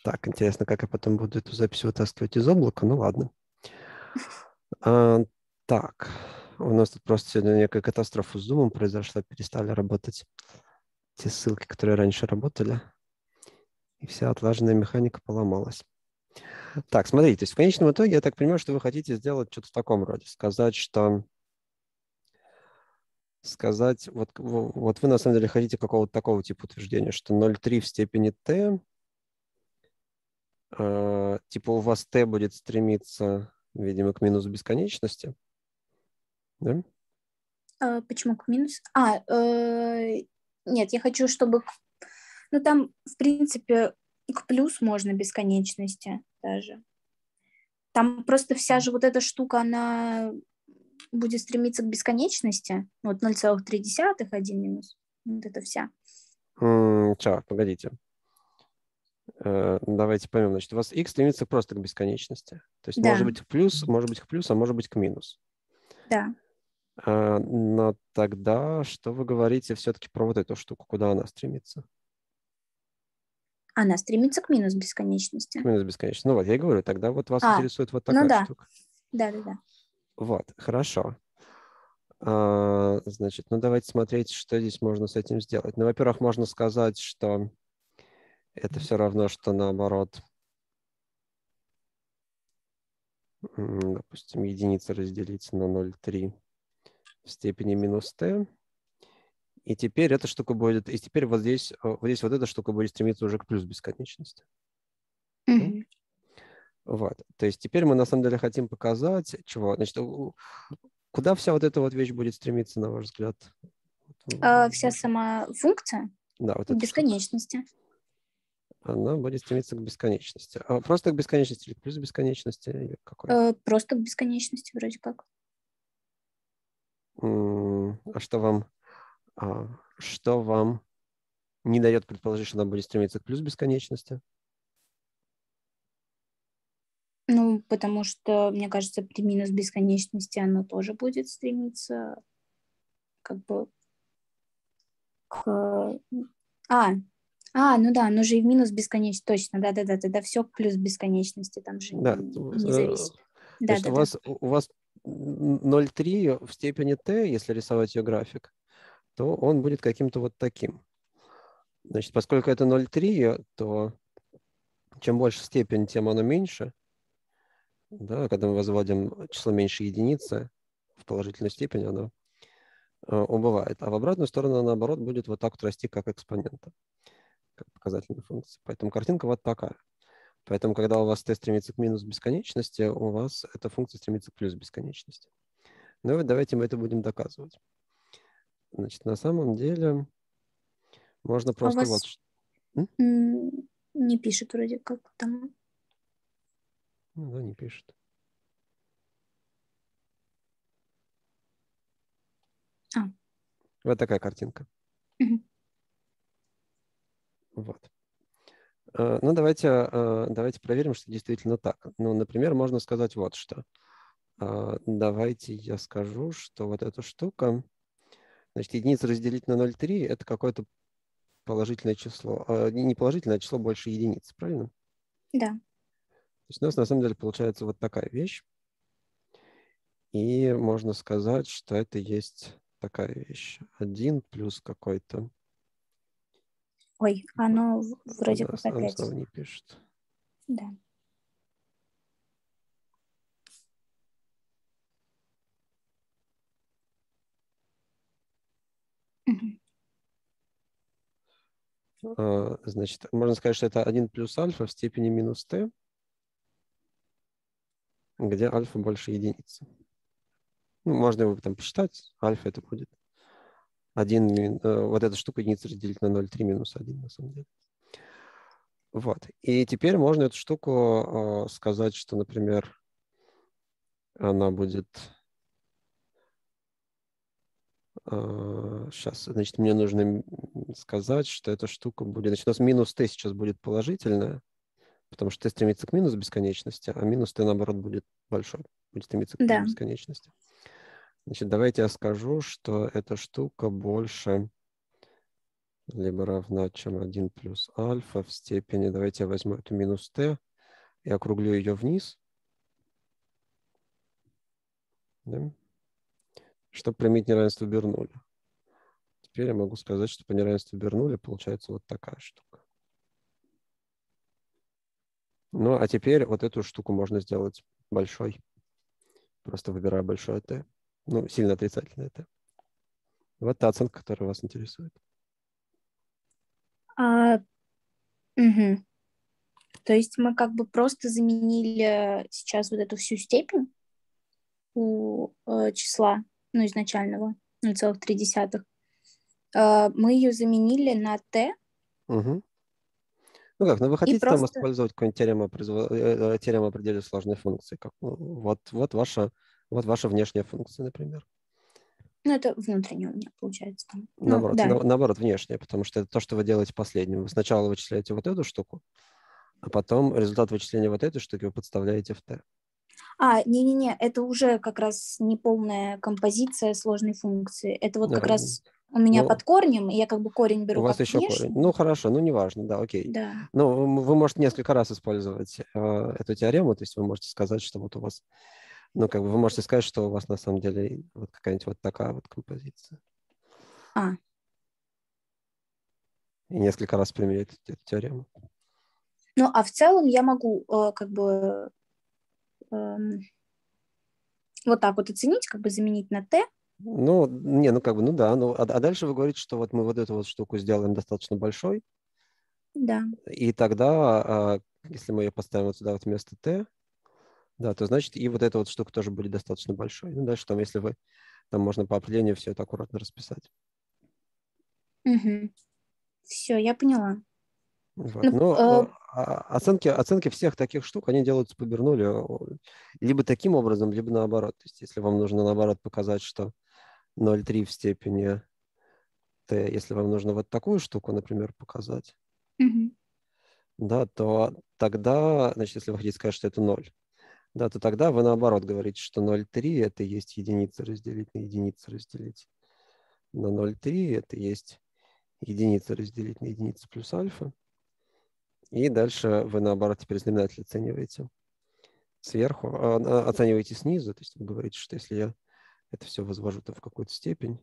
Так, интересно, как я потом буду эту запись вытаскивать из облака. Ну ладно. А, так, у нас тут просто сегодня некая катастрофа с Zoom произошла. Перестали работать те ссылки, которые раньше работали. И вся отлаженная механика поломалась. Так, смотрите, то есть в конечном итоге я так понимаю, что вы хотите сделать что-то в таком роде. Сказать, вот вы на самом деле хотите какого-то такого типа утверждения, что 0,3 в степени t, типа у вас t будет стремиться, видимо, к минус бесконечности, да? Почему к минус? Нет, я хочу, чтобы... Ну, там, в принципе, к плюс можно бесконечности даже. Там просто вся же вот эта штука, она будет стремиться к бесконечности. Вот 0,3, 1 минус. Вот это вся. Так, погодите. Давайте поймем. Значит, у вас x стремится просто к бесконечности. То есть Да, может быть к плюс, может быть к плюс, а может быть к минус. да. Но тогда что вы говорите все-таки про вот эту штуку, куда она стремится? Она стремится к минус К бесконечности. минус бесконечности. Ну вот, я и говорю, тогда вот вас интересует вот Ну такая да. штука. Да. Вот, хорошо. Значит, ну давайте смотреть, что здесь можно с этим сделать. Ну, во-первых, можно сказать, что это все равно, что наоборот, допустим, единица разделить на 0,3 в степени минус t. И теперь эта штука будет, и теперь вот здесь вот эта штука будет стремиться уже к плюс бесконечности. Да? Угу. Вот. То есть теперь мы на самом деле хотим показать, чего. Значит, куда вся вот эта вот вещь будет стремиться, на ваш взгляд? Вся сама функция Да, вот к эта штука. бесконечности. Она будет стремиться к бесконечности. Просто к бесконечности или плюс бесконечности? Или какой? Просто к бесконечности вроде как. А что вам не дает предположить, что она будет стремиться к плюс бесконечности? Ну, потому что, мне кажется, при минус бесконечности оно тоже будет стремиться как бы к... А, ну да, оно же и в минус бесконечности, точно, да, тогда все к плюс бесконечности, там же Да, не зависит. значит, у Да. вас 0,3 в степени t, если рисовать ее график, то он будет каким-то вот таким. Значит, поскольку это 0,3, то чем больше степень, тем оно меньше. Да, когда мы возводим число меньше единицы в положительную степень, оно убывает. А в обратную сторону, наоборот, будет вот так вот расти, как экспонента, как показательная функция. Поэтому картинка вот такая. Поэтому, когда у вас t стремится к минус бесконечности, у вас эта функция стремится к плюс бесконечности. Ну и вот давайте мы это будем доказывать. Значит, на самом деле можно А у просто вот... вас не пишет вроде как там. Ну, да, не пишет. А, Вот такая картинка. угу. Вот. Ну, давайте проверим, что действительно так. Ну, например, можно сказать вот что. Давайте я скажу, что вот эта штука, значит, единица разделить на 0,3 это какое-то положительное число. Не положительное, а число больше единицы, правильно? Да. То есть у нас на самом деле получается вот такая вещь. И можно сказать, что это есть такая вещь. 1 плюс какой-то. Ой, оно вроде как Оно опять. снова не пишет. Да. Угу. Значит, можно сказать, что это 1 плюс альфа в степени минус t, где альфа больше единицы. Ну, можно его там посчитать. Альфа это будет 1, вот эта штука единица разделить на 0,3 минус 1 на самом деле. Вот. И теперь можно эту штуку сказать, что, например, она будет... Сейчас, значит, мне нужно сказать, что эта штука будет... Значит, у нас минус t сейчас будет положительная, потому что t стремится к минус бесконечности, а минус t, наоборот, будет большой, будет стремиться к плюс Да. бесконечности. Значит, давайте я скажу, что эта штука больше либо равна, чем 1 плюс альфа в степени, давайте я возьму эту минус t и округлю ее вниз, да, чтобы применить неравенство Бернуля. Теперь я могу сказать, что по неравенству Бернуля получается вот такая штука. Ну, а теперь вот эту штуку можно сделать большой. Просто выбираю большое t. Ну, сильно отрицательное t. Вот та оценка, которая вас интересует. Мгм. То есть мы как бы просто заменили сейчас вот эту всю степень у числа, ну, изначального, 0,3. Мы ее заменили на t Угу. Ну как, ну вы и хотите там просто, использовать какую-нибудь теорему о определенной сложной функции. Как, вот ваша внешняя функция, например. ну, это внутреннее у меня получается там. Ну, Наоборот, да. наоборот, внешняя, потому что это то, что вы делаете последним. Вы сначала вычисляете вот эту штуку, а потом результат вычисления вот этой штуки вы подставляете в t. Не-не-не, это уже как раз неполная композиция сложной функции. Это вот как раз у меня под Ну, корнем, и я как бы корень у беру вас как еще корень. Ну, внешний. хорошо, ну, неважно, да, окей. Да. Ну, вы можете несколько раз использовать эту теорему, то есть вы можете сказать, что вот у вас, ну, как бы вы можете сказать, что у вас на самом деле вот какая-нибудь вот такая вот композиция. А, И несколько раз применять эту теорему. ну, а в целом я могу как бы эм, вот так вот оценить, как бы заменить на t. Ну, не, ну, как бы, ну, да. Ну, а дальше вы говорите, что вот мы вот эту вот штуку сделаем достаточно большой, Да. и тогда, если мы ее поставим вот сюда вот вместо t, да, то значит и вот эта вот штука тоже будет достаточно большой. Ну, дальше там, если вы, там можно по определению все это аккуратно расписать. Угу. Все, я поняла. Вот. Ну, Но оценки всех таких штук, они делаются по Бернуллию либо таким образом, либо наоборот. То есть если вам нужно наоборот показать, что 0,3 в степени t, если вам нужно вот такую штуку, например, показать, угу. да, то тогда, значит, если вы хотите сказать, что это 0, да, то тогда вы наоборот говорите, что 0,3 это есть единица разделить на единицу разделить на 0,3, это есть единица разделить на единицу плюс альфа. И дальше вы наоборот теперь знаменатель оцениваете сверху, оцениваете снизу, то есть вы говорите, что если я это все возвожу в какую-то степень,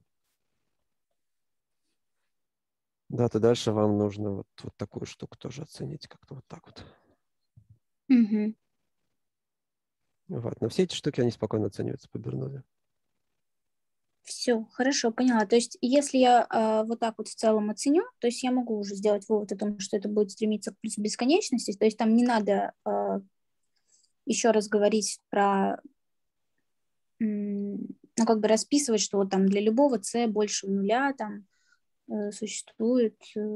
да, то дальше вам нужно вот такую штуку тоже оценить, как-то вот так вот. Угу. Вот. Но все эти штуки, они спокойно оцениваются по Бернуллию. Все, хорошо, поняла. То есть, если я вот так вот в целом оценю, то есть я могу уже сделать вывод о том, что это будет стремиться к плюсу бесконечности. То есть там не надо еще раз говорить про, ну, как бы расписывать, что вот там для любого c больше нуля там существует.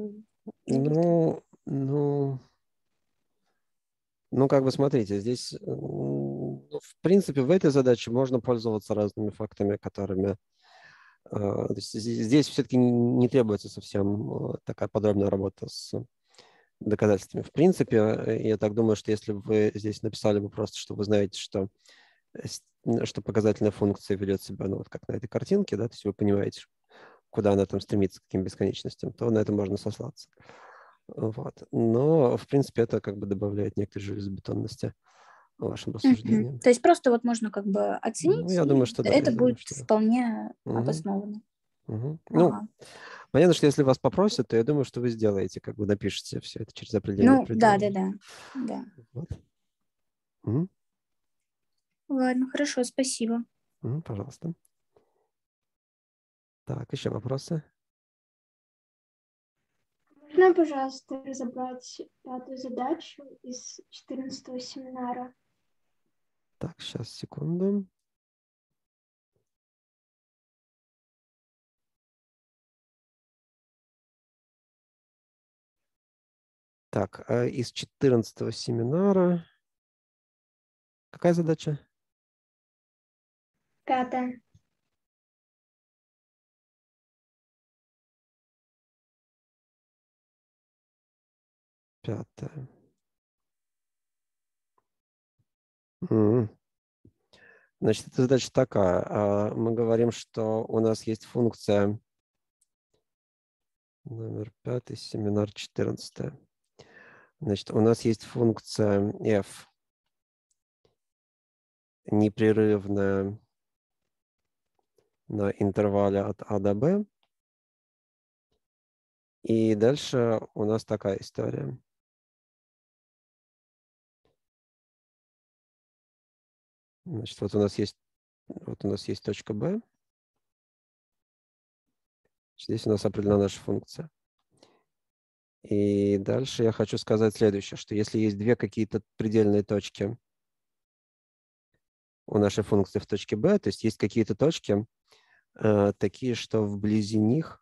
Ну, как бы смотрите, здесь, в принципе, в этой задаче можно пользоваться разными фактами, которыми... То есть здесь все-таки не требуется совсем такая подробная работа с доказательствами. В принципе, я так думаю, что если вы здесь написали бы просто, что вы знаете, что показательная функция ведет себя, ну, вот как на этой картинке, да, то есть вы понимаете, куда она там стремится, к каким бесконечностям, то на это можно сослаться. Вот. Но, в принципе, это как бы добавляет некоторой железобетонности вашим Мгм. рассуждениям. То есть просто вот можно как бы Ну, оценить, я думаю, и что да, я это думаю, будет что да. вполне Мгм, обоснованно. мгм. Ну, Ага. понятно, что если вас попросят, то я думаю, что вы сделаете, как бы напишите все это через определение Ну, да, пределов. да, да, да. Вот. Мгм, Ладно, хорошо, спасибо. пожалуйста. Так, еще вопросы? Можно, пожалуйста, разобрать пятую задачу из 14-го семинара? Так, сейчас, секунду. Так, из 14-го семинара. Какая задача? Пятая. Пятая. Мгм. Значит, эта задача такая. Мы говорим, что у нас есть функция Номер 5, семинар 14. Значит, у нас есть функция f непрерывная на интервале от a до b. И дальше у нас такая история. Значит, вот у нас есть точка b. Здесь у нас определена наша функция. И дальше я хочу сказать следующее, что если есть две какие-то предельные точки у нашей функции в точке b, то есть какие-то точки такие, что вблизи них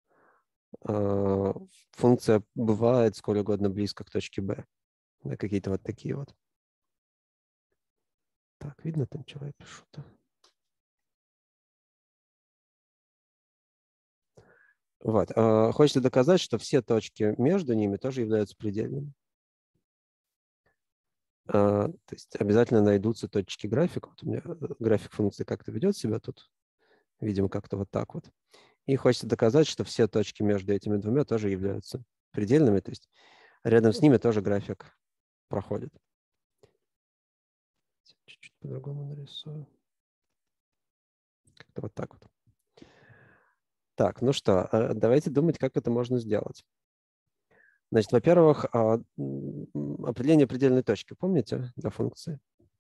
функция бывает сколь угодно близко к точке b. Да, какие-то вот такие вот. Так, видно там, чего я пишу-то? Вот. Хочется доказать, что все точки между ними тоже являются предельными. То есть обязательно найдутся точки графика. Вот у меня график функции как-то ведет себя тут. Видимо, как-то вот так вот. И хочется доказать, что все точки между этими двумя тоже являются предельными. То есть рядом с ними тоже график проходит. Чуть-чуть по-другому нарисую. Как-то вот так вот. Так, ну что, давайте думать, как это можно сделать. Значит, во-первых, определение предельной точки, помните, для функции?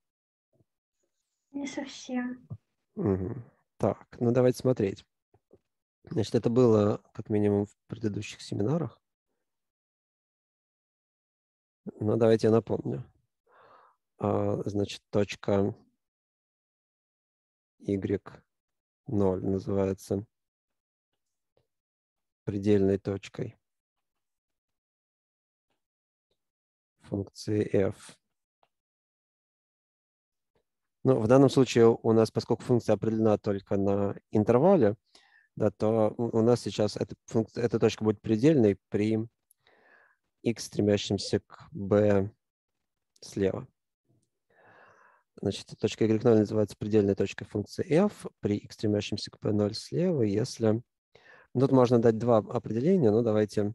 Не совсем. Угу. Так, ну давайте смотреть. Значит, это было как минимум в предыдущих семинарах. Но давайте я напомню. Значит, точка y0 называется предельной точкой функции f. Ну, в данном случае у нас, поскольку функция определена только на интервале, да, то у нас сейчас эта точка будет предельной при x, стремящемся к b слева. Значит, точка y0 называется предельной точкой функции f при x, стремящемся к p0 слева, если... Тут можно дать два определения, но давайте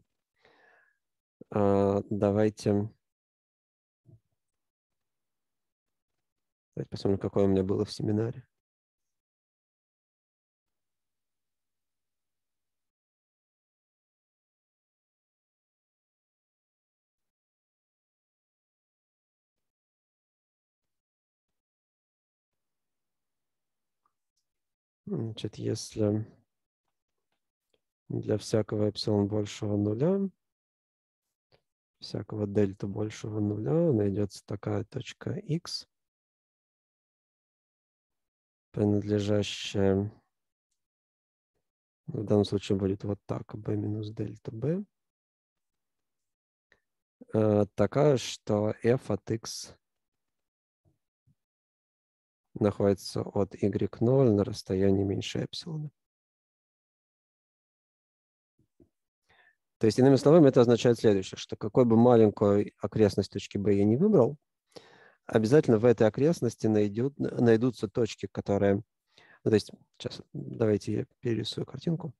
посмотрим, какое у меня было в семинаре. Значит, если для всякого эпсилон большего нуля, всякого дельта большего нуля найдется такая точка x, принадлежащая, в данном случае будет вот так, b минус дельта b, такая, что f от x находится от y0 на расстоянии меньше эпсилона. То есть, иными словами, это означает следующее, что какой бы маленькую окрестность точки b я не выбрал, обязательно в этой окрестности найдутся точки, которые... Ну, то есть, сейчас давайте я перерисую картинку.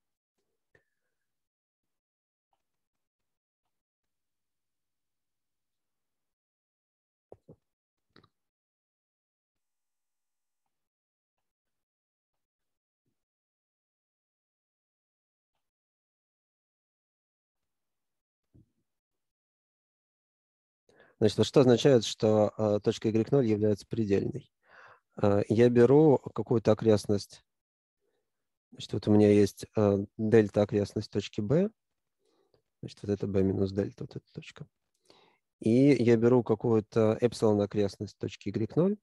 Значит, вот что означает, что точка y0 является предельной? Я беру какую-то окрестность. Значит, вот у меня есть дельта окрестность точки b. Значит, вот это b минус дельта, вот эта точка. И я беру какую-то эпсилон окрестность точки y0.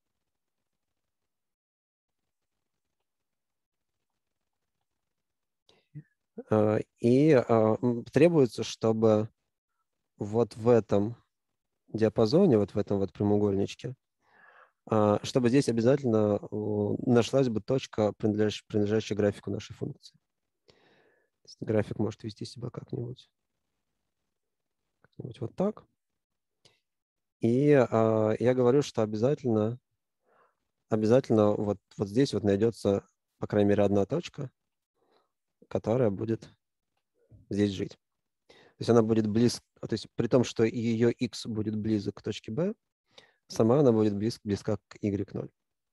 И требуется, чтобы вот в этом диапазоне, вот в этом вот прямоугольничке, чтобы здесь обязательно нашлась бы точка, принадлежащая графику нашей функции. График может вести себя как-нибудь вот так. И я говорю, что обязательно вот здесь вот найдется, по крайней мере, одна точка, которая будет здесь жить. То есть она будет близко, то есть при том, что ее x будет близок к точке B, сама она будет близка к y0.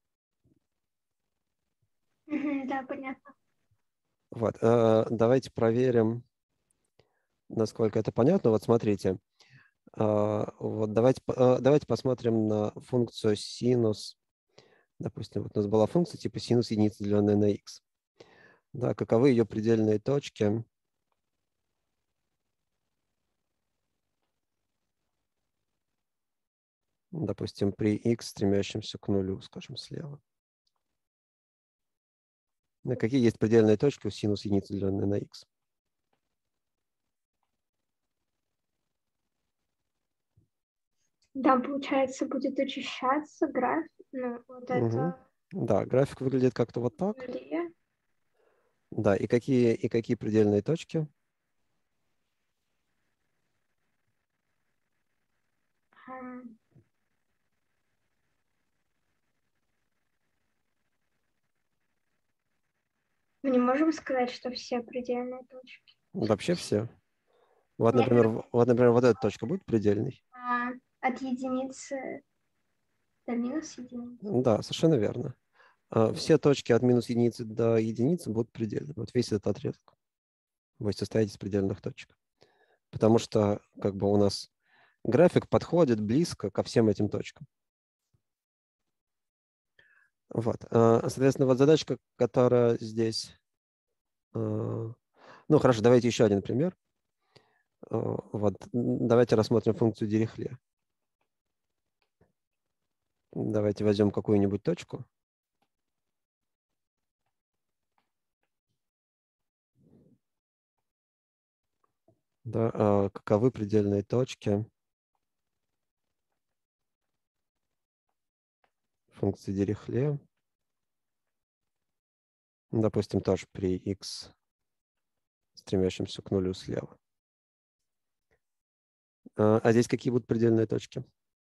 Да, понятно. Вот. Давайте проверим, насколько это понятно. Вот смотрите. Вот давайте посмотрим на функцию синус. Допустим, вот у нас была функция типа синус единицы, деленная на x. Да, каковы ее предельные точки? Допустим, при x, стремящемся к нулю, скажем, слева. Какие есть предельные точки у синус единицы, деленной на x? Да, получается, будет очищаться график. Ну, вот это Да, график выглядит как-то вот так. нуле. Да, и какие предельные точки? Ам, Мы не можем сказать, что все предельные точки. Вообще все. Вот, Нет, например, вот эта точка будет предельной. от единицы до минус единицы. Да, совершенно верно. Все точки от минус единицы до единицы будут предельны. Вот весь этот отрезок будет состоять из предельных точек. Потому что как бы у нас график подходит близко ко всем этим точкам. Вот. Соответственно, вот задачка, которая здесь... Ну, хорошо, давайте еще один пример. Вот. Давайте рассмотрим функцию Дирихле. Давайте возьмем какую-нибудь точку. Да, каковы предельные точки функции Дирихле? Допустим, тоже при x, стремящемся к нулю слева. А здесь какие будут предельные точки?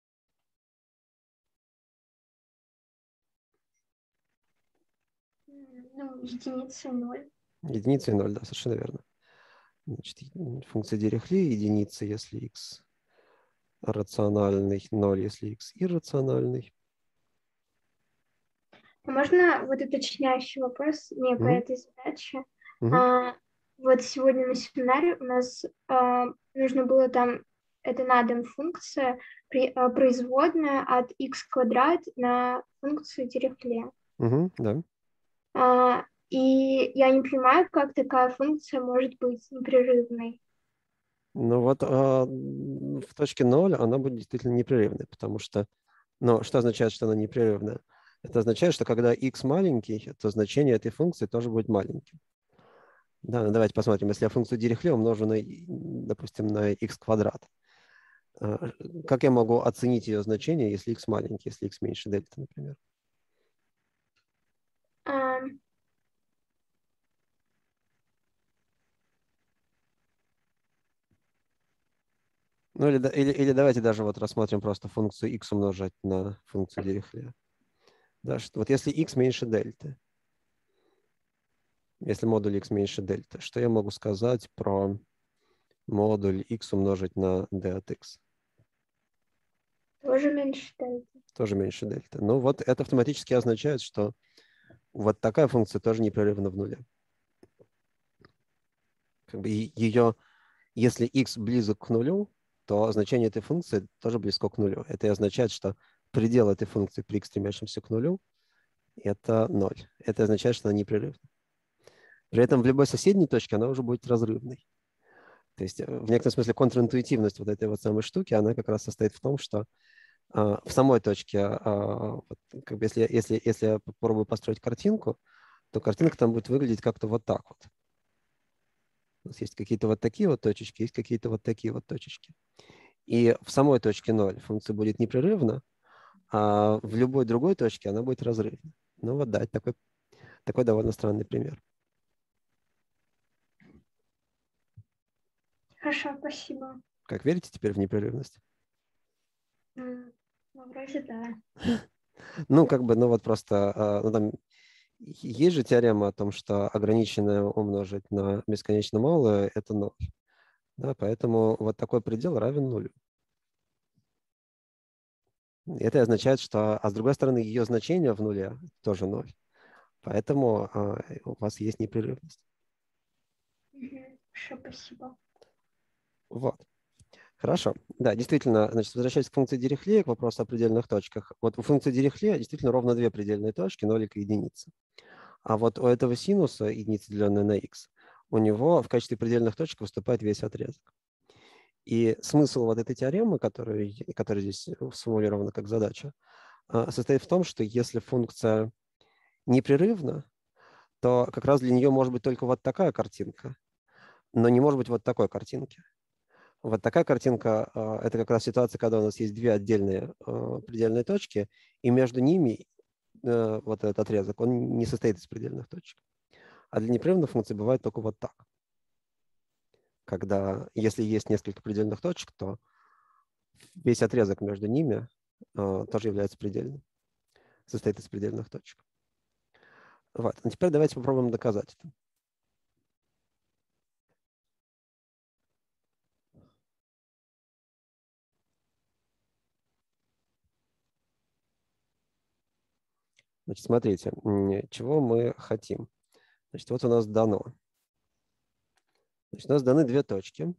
Ну, единица и 0. Единица и 0, да, совершенно верно. Значит, функция Дирихле единица, если x рациональный, 0, если x иррациональный. Можно вот уточняющий вопрос не по Мгм. этой задаче? Мгм. Вот сегодня на семинаре у нас нужно было там, это на дом функция, производная от x квадрат на функцию Дирихле. Мгм, да. И я не понимаю, как такая функция может быть непрерывной. Ну вот в точке 0 она будет действительно непрерывной, потому что, ну, что означает, что она непрерывная? Это означает, что когда x маленький, то значение этой функции тоже будет маленьким. Да, ну давайте посмотрим. Если я функцию Дирихле умножу на, допустим, на x квадрат, как я могу оценить ее значение, если x маленький, если x меньше дельта, например? А, Ну или давайте даже вот рассмотрим просто функцию x умножать на функцию Дирихле. Да, что, вот если x меньше дельты, если модуль x меньше дельты, что я могу сказать про модуль x умножить на d от x? Тоже меньше дельты. Тоже меньше дельты. Ну вот это автоматически означает, что вот такая функция тоже непрерывна в нуле. Как бы ее, если x близок к нулю, то значение этой функции тоже близко к нулю. Это и означает, что предел этой функции при x, стремящемся к нулю, это 0. Это означает, что она непрерывна. При этом в любой соседней точке она уже будет разрывной. То есть в некотором смысле контринтуитивность вот этой вот самой штуки, она как раз состоит в том, что в самой точке, вот, как бы если я попробую построить картинку, то картинка там будет выглядеть как-то вот так вот. У нас есть какие-то вот такие вот точечки, есть какие-то вот такие вот точечки. И в самой точке 0 функция будет непрерывна, а в любой другой точке она будет разрывна. Ну вот да, это такой довольно странный пример. Хорошо, спасибо. Как верите теперь в непрерывность? Ну, вроде да. Ну, как бы, ну вот просто, ну, там Есть же теорема о том, что ограниченное умножить на бесконечно малое – это 0. Да, поэтому вот такой предел равен нулю. Это означает, что, а с другой стороны, ее значение в нуле тоже 0. Поэтому у вас есть непрерывность. Хорошо, спасибо. Вот. Хорошо. Да, действительно, значит, возвращаясь к функции Дирихлея, к вопросу о предельных точках. Вот у функции Дирихлея действительно ровно две предельные точки, нолик и единица. А вот у этого синуса, единицы, деленной на x, у него в качестве предельных точек выступает весь отрезок. И смысл вот этой теоремы, которая здесь сформулирована как задача, состоит в том, что если функция непрерывна, то как раз для нее может быть только вот такая картинка, но не может быть вот такой картинки. Вот такая картинка – это как раз ситуация, когда у нас есть две отдельные предельные точки, и между ними вот этот отрезок, он не состоит из предельных точек. А для непрерывных функций бывает только вот так. Когда, если есть несколько предельных точек, то весь отрезок между ними тоже является предельным, состоит из предельных точек. Вот. А теперь давайте попробуем доказать это. Значит, смотрите, чего мы хотим. Значит, вот у нас дано. Значит, у нас даны две точки.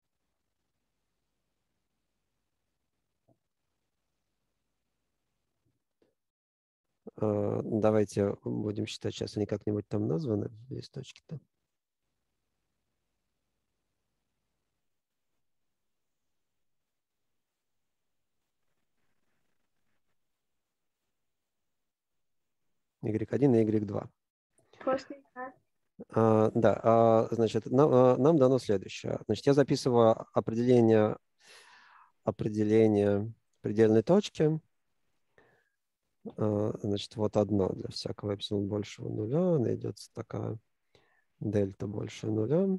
Давайте будем считать, сейчас они как-нибудь там названы, здесь точки-то. Y1 и Y2. Просто да. Да, значит, нам дано следующее. Значит, я записываю определение предельной точки. Значит, вот одно для всякого эпсилон большего нуля. Найдется такая дельта больше нуля.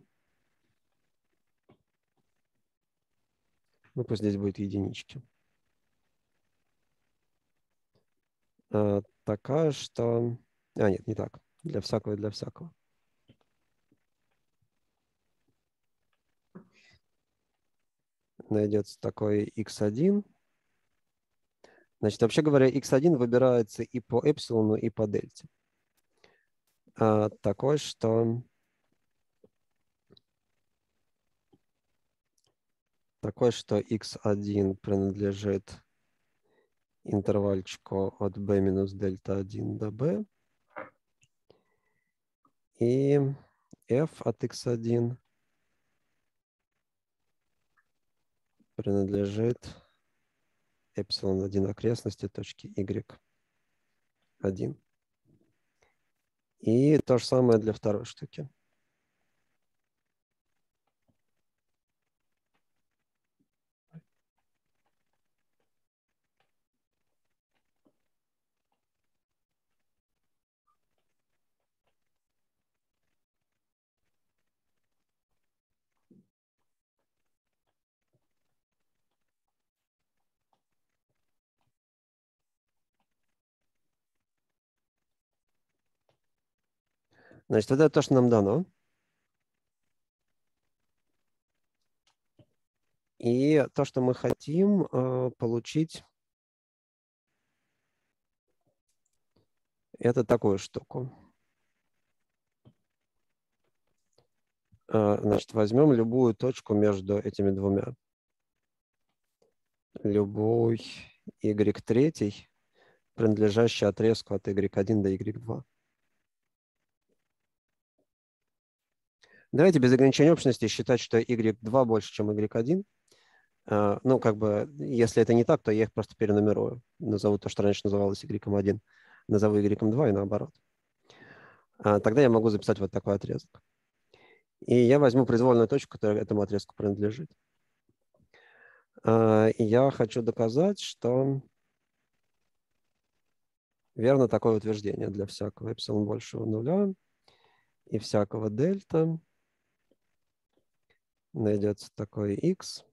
Ну, пусть здесь будет единички. Такая, что... нет, не так. Для всякого и для всякого. Найдется такой x1. Значит, вообще говоря, x1 выбирается и по эпсилону, и по дельте. Такой, что x1 принадлежит интервальчику от b минус дельта 1 до b. И f от x1 принадлежит эпсилон 1 окрестности точки y1. И то же самое для второй штуки. Значит, вот это то, что нам дано. И то, что мы хотим получить, это такую штуку. Значит, возьмем любую точку между этими двумя. Любой y3, принадлежащий отрезку от y1 до y2. Давайте без ограничения общности считать, что y2 больше, чем y1. Ну, как бы, если это не так, то я их просто перенумерую. Назову то, что раньше называлось y1, назову y2 и наоборот. Тогда я могу записать вот такой отрезок. И я возьму произвольную точку, которая этому отрезку принадлежит. И я хочу доказать, что верно такое утверждение для всякого эпсилон большего нуля и всякого дельта. Найдется такой x,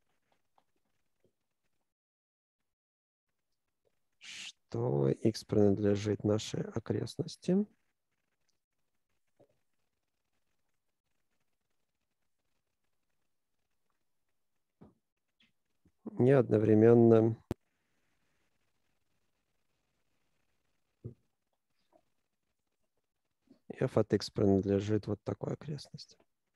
что x принадлежит нашей окрестности. не одновременно f от x принадлежит вот такой окрестности.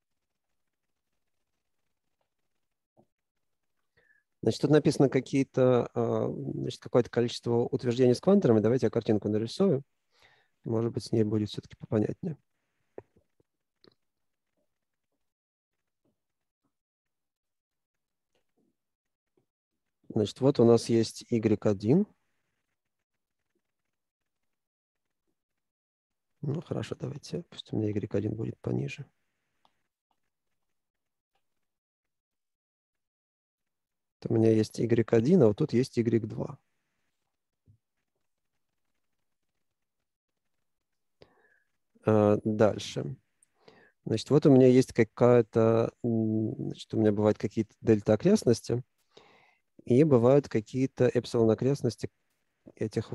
Значит, тут написано какое-то количество утверждений с квантерами. Давайте я картинку нарисую. Может быть, с ней будет все-таки попонятнее. Значит, вот у нас есть y1. Ну, хорошо, давайте. Пусть у меня y1 будет пониже. У меня есть y1, а вот тут есть y2. Дальше. Значит, вот у меня есть какая-то... Значит, у меня бывают какие-то дельта-окрестности, и бывают какие-то эпсилон-окрестности этих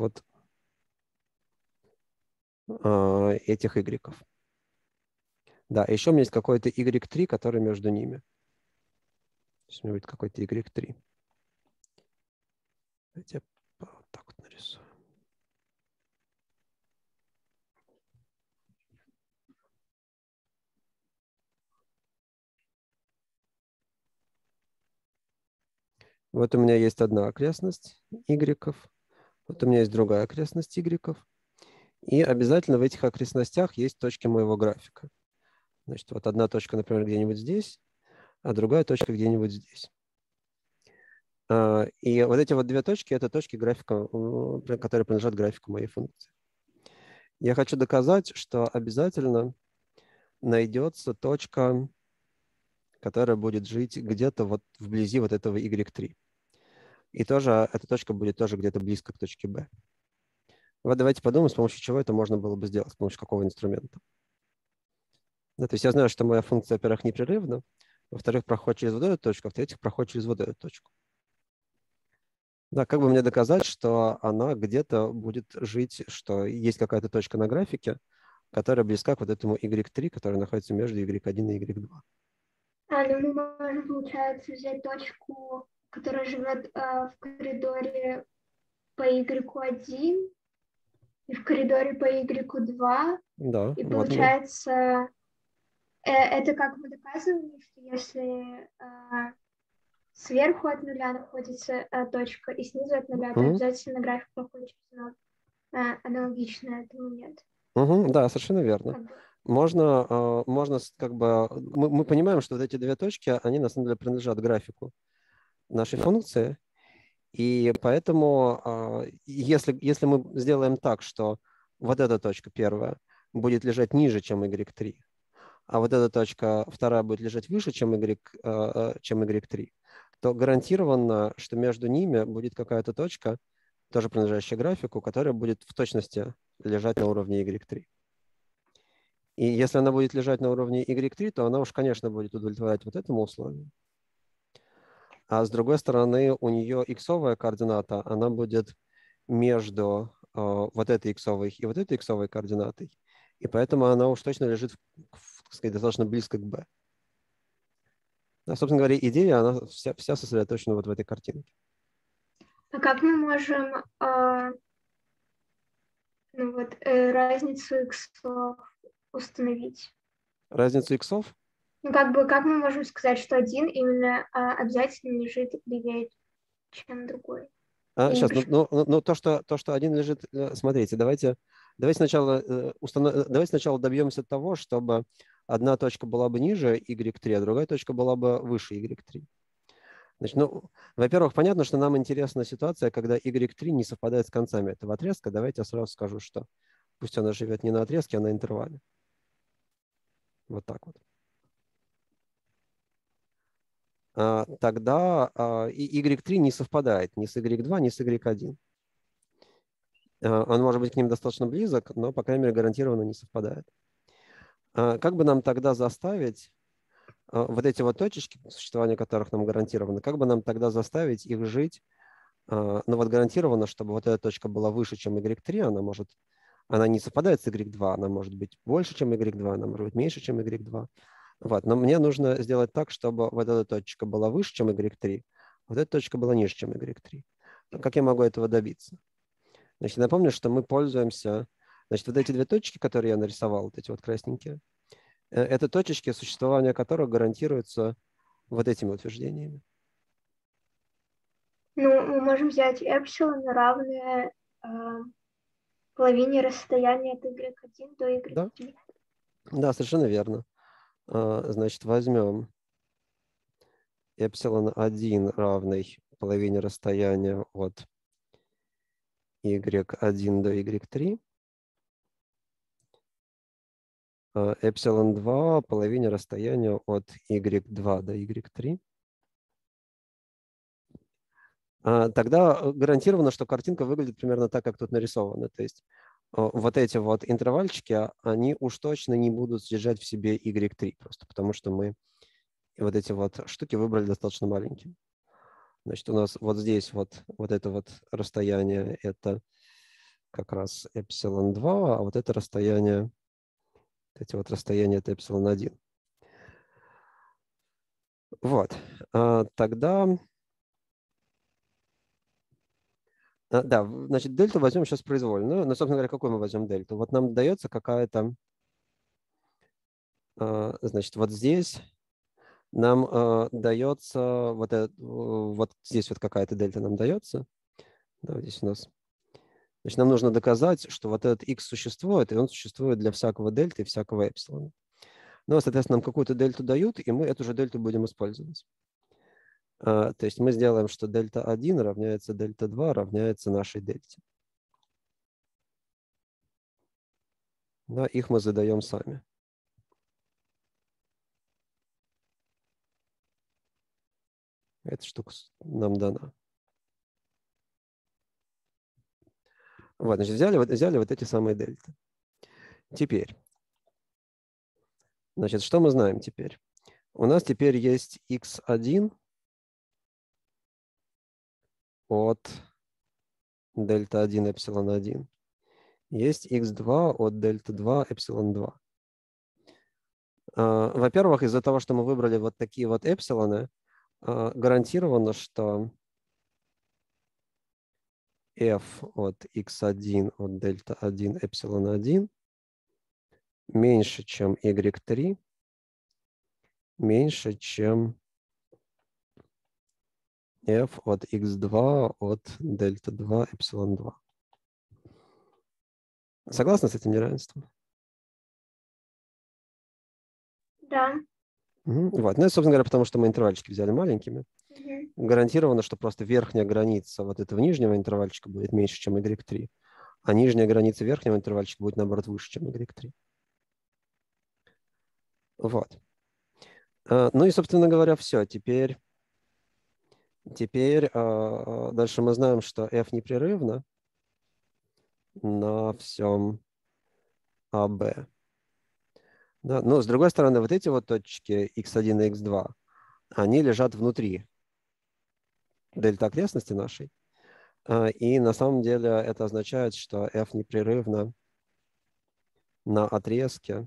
y. Да, еще у меня есть какой-то y3, который между ними. То есть у меня будет какой-то y3. Давайте я вот так вот нарисую. Вот у меня есть одна окрестность y. Вот у меня есть другая окрестность y. И обязательно в этих окрестностях есть точки моего графика. Значит, вот одна точка, например, где-нибудь здесь, а другая точка где-нибудь здесь. И вот эти вот две точки – это точки графика, которые принадлежат графику моей функции. Я хочу доказать, что обязательно найдется точка, которая будет жить где-то вот вблизи вот этого y3. И тоже эта точка будет тоже где-то близко к точке B. Вот давайте подумаем, с помощью чего это можно было бы сделать, с помощью какого инструмента. Да, то есть я знаю, что моя функция, во-первых, непрерывна, во-вторых, проходит через вот эту точку, а в-третьих, проходит через вот эту точку. Да, как бы мне доказать, что она где-то будет жить, что есть какая-то точка на графике, которая близка к вот этому y3, который находится между y1 и y2. Ну мы можем, получается, взять точку, которая живет в коридоре по y1 и в коридоре по y2. Да, И вот получается, это как мы доказывали, что если сверху от нуля находится точка и снизу от нуля, то обязательно график проходит через ноль. Аналогично этому нет. Да, совершенно верно. Можно как бы... Мы понимаем, что вот эти две точки, они на самом деле принадлежат графику нашей функции. И поэтому, если мы сделаем так, что вот эта точка первая будет лежать ниже, чем y3, а вот эта точка вторая будет лежать выше, чем y3, то гарантированно, что между ними будет какая-то точка, тоже принадлежащая графику, которая будет в точности лежать на уровне y3. И если она будет лежать на уровне y3, то она уж, конечно, будет удовлетворять вот этому условию. А с другой стороны, у нее иксовая координата, она будет между вот этой иксовой и вот этой иксовой координатой. И поэтому она уж точно лежит, так сказать, достаточно близко к b. Да, собственно говоря, идея, она вся сосредоточена вот в этой картинке. А как мы можем разницу иксов установить? Разницу иксов? Как мы можем сказать, что один именно обязательно лежит левее, чем другой? Сейчас, то, что один лежит, смотрите, давайте сначала добьемся того, чтобы одна точка была бы ниже y3, а другая точка была бы выше y3. Значит, во-первых, понятно, что нам интересна ситуация, когда y3 не совпадает с концами этого отрезка. Давайте я сразу скажу, что пусть она живет не на отрезке, а на интервале. Вот так вот. Тогда y3 не совпадает ни с y2, ни с y1. Он может быть к ним достаточно близок, но, по крайней мере, гарантированно не совпадает. Как бы нам тогда заставить вот эти вот точечки, существование которых нам гарантировано, как бы нам тогда заставить их жить, вот гарантированно, чтобы вот эта точка была выше, чем y3, она не совпадает с y2, она может быть больше, чем y2, она может быть меньше, чем y2. Вот. Но мне нужно сделать так, чтобы вот эта точка была выше, чем y3, Вот эта точка была ниже, чем y3. Как я могу этого добиться? Значит, напомню, что мы пользуемся... Значит, вот эти две точки, которые я нарисовал, вот эти вот красненькие, это точечки, существование которых гарантируется вот этими утверждениями. Ну, мы можем взять эпсилон равное половине расстояния от y1 до y3. Да, совершенно верно. Значит, возьмем эпсилон 1 равный половине расстояния от y1 до y3. Эпсилон 2 половине расстояния от y2 до y3. Тогда гарантировано, что картинка выглядит примерно так, как тут нарисовано. То есть вот эти вот интервальчики, они уж точно не будут содержать в себе y3, просто потому что мы вот эти вот штуки выбрали достаточно маленькие. Значит, у нас вот здесь вот это вот расстояние, это как раз эпсилон 2, а вот это расстояние, эти вот расстояния, это эпсилон 1. Вот. Тогда... Да, значит, дельту возьмем сейчас произвольную. Но, собственно говоря, какой мы возьмем дельту? Вот нам дается какая-то... Значит, вот здесь нам дается... Вот здесь вот какая-то дельта нам дается. Да, вот здесь у нас... Значит, нам нужно доказать, что вот этот x существует, и он существует для всякого дельты и всякого эпсилона. Ну, соответственно, нам какую-то дельту дают, и мы эту же дельту будем использовать. То есть мы сделаем, что дельта 1 равняется дельта 2 равняется нашей дельте. Да, их мы задаем сами. Эта штука нам дана. Вот, значит, взяли вот эти самые дельты. Теперь, значит, что мы знаем теперь? У нас теперь есть x1 от дельта 1 эпсилон 1. Есть x2 от дельта 2 эпсилон 2. Во-первых, из-за того, что мы выбрали вот такие вот эпсилоны, гарантировано, что f от x1 от дельта 1 эпсилон 1 меньше, чем y3, меньше, чем f от x2 от дельта 2 эпсилон 2. Согласны с этим неравенством? Да. Вот. Ну, и, собственно говоря, потому что мы интервальчики взяли маленькими, гарантировано, что просто верхняя граница вот этого нижнего интервальчика будет меньше, чем y3, а нижняя граница верхнего интервальчика будет, наоборот, выше, чем y3. Вот. Ну и, собственно говоря, все. Теперь дальше мы знаем, что f непрерывно на всем AB. Да? Но, с другой стороны, вот эти вот точки x1 и x2, они лежат внутри дельта окрестности нашей. И на самом деле это означает, что f непрерывно на отрезке,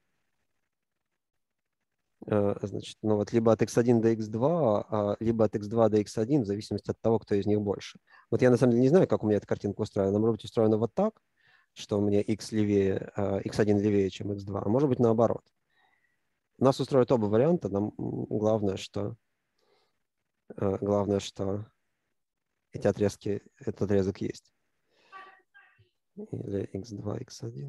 значит, ну вот либо от x1 до x2, либо от x2 до x1, в зависимости от того, кто из них больше. Вот я на самом деле не знаю, как у меня эта картинка устроена. Она может быть устроена вот так, что у меня x1 левее, чем x2, а может быть наоборот. Нас устроят оба варианта. Нам главное, что эти отрезки, этот отрезок есть. Или x2, x1.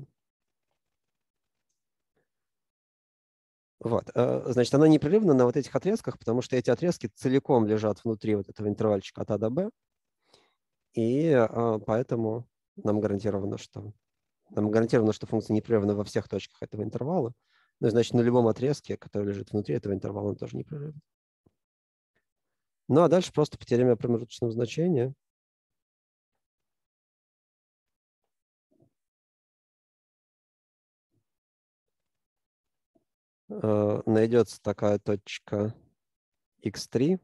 Вот. Значит, она непрерывна на вот этих отрезках, потому что эти отрезки целиком лежат внутри вот этого интервальчика от А до Б. И поэтому нам гарантировано, что функция непрерывна во всех точках этого интервала. Ну, и, значит, на любом отрезке, который лежит внутри этого интервала, он тоже непрерывен. Ну, а дальше просто по теореме о промежуточном значении найдется такая точка x3,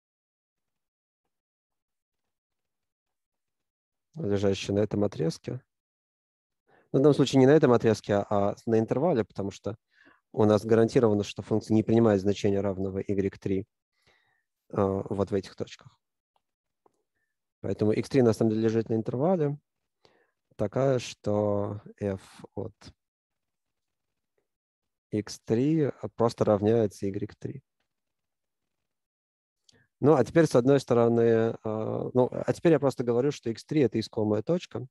лежащая на этом отрезке. В данном случае не на этом отрезке, а на интервале, потому что у нас гарантировано, что функция не принимает значения равного y3. вот в этих точках. Поэтому x3 на самом деле лежит на интервале такая, что f от x3 просто равняется y3. Ну, а теперь с одной стороны, а теперь я просто говорю, что x3 это искомая точка.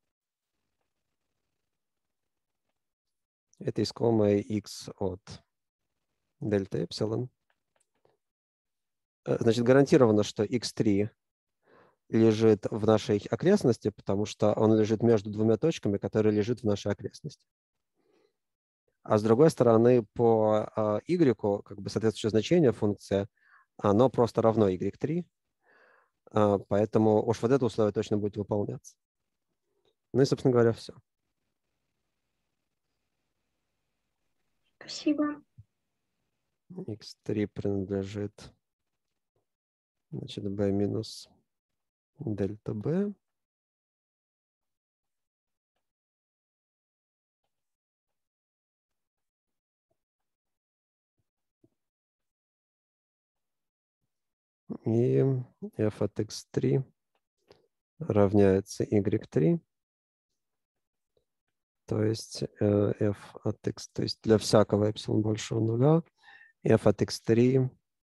Это искомая x от дельта эпсилон. Значит, гарантированно, что x3 лежит в нашей окрестности, потому что он лежит между двумя точками, которые лежат в нашей окрестности. А с другой стороны, по y, как бы соответствующее значение функции, оно просто равно y3, поэтому уж вот это условие точно будет выполняться. Ну и, собственно говоря, все. Спасибо. x3 принадлежит, значит, b минус дельта b. И f от x3 равняется y3. То есть f от x, то есть для всякого эпсилон большего нуля, f от x3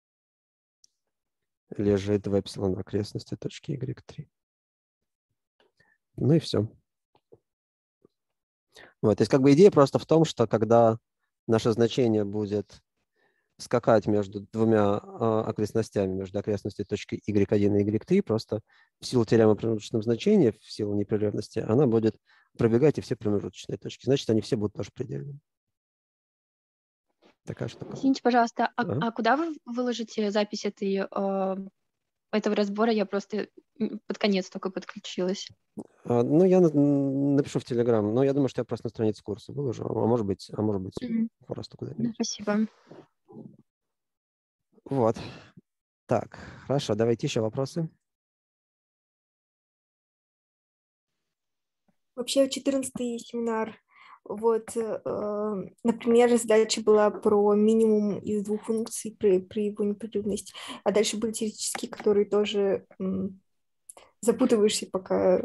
лежит в эпсилон окрестности точки y3. Ну и все. Вот, то есть как бы идея просто в том, что когда наше значение будет скакать между двумя окрестностями, между окрестностью точки y1 и y3, просто в силу теоремы промежуточного значения, в силу непрерывности, она будет пробегать и все промежуточные точки. Значит, они все будут тоже предельными. Такая штука. Извините, пожалуйста, Ага. а куда вы выложите запись этого разбора? Я просто под конец только подключилась. Ну, я напишу в Телеграм, но я думаю, что я просто на странице курса выложу, а может быть просто куда-нибудь. Спасибо. Вот. Так, хорошо, давайте еще вопросы. Вообще 14-й семинар, вот, например, задача была про минимум из двух функций при его непрерывности, а дальше были теоретические, которые тоже запутываешься, пока...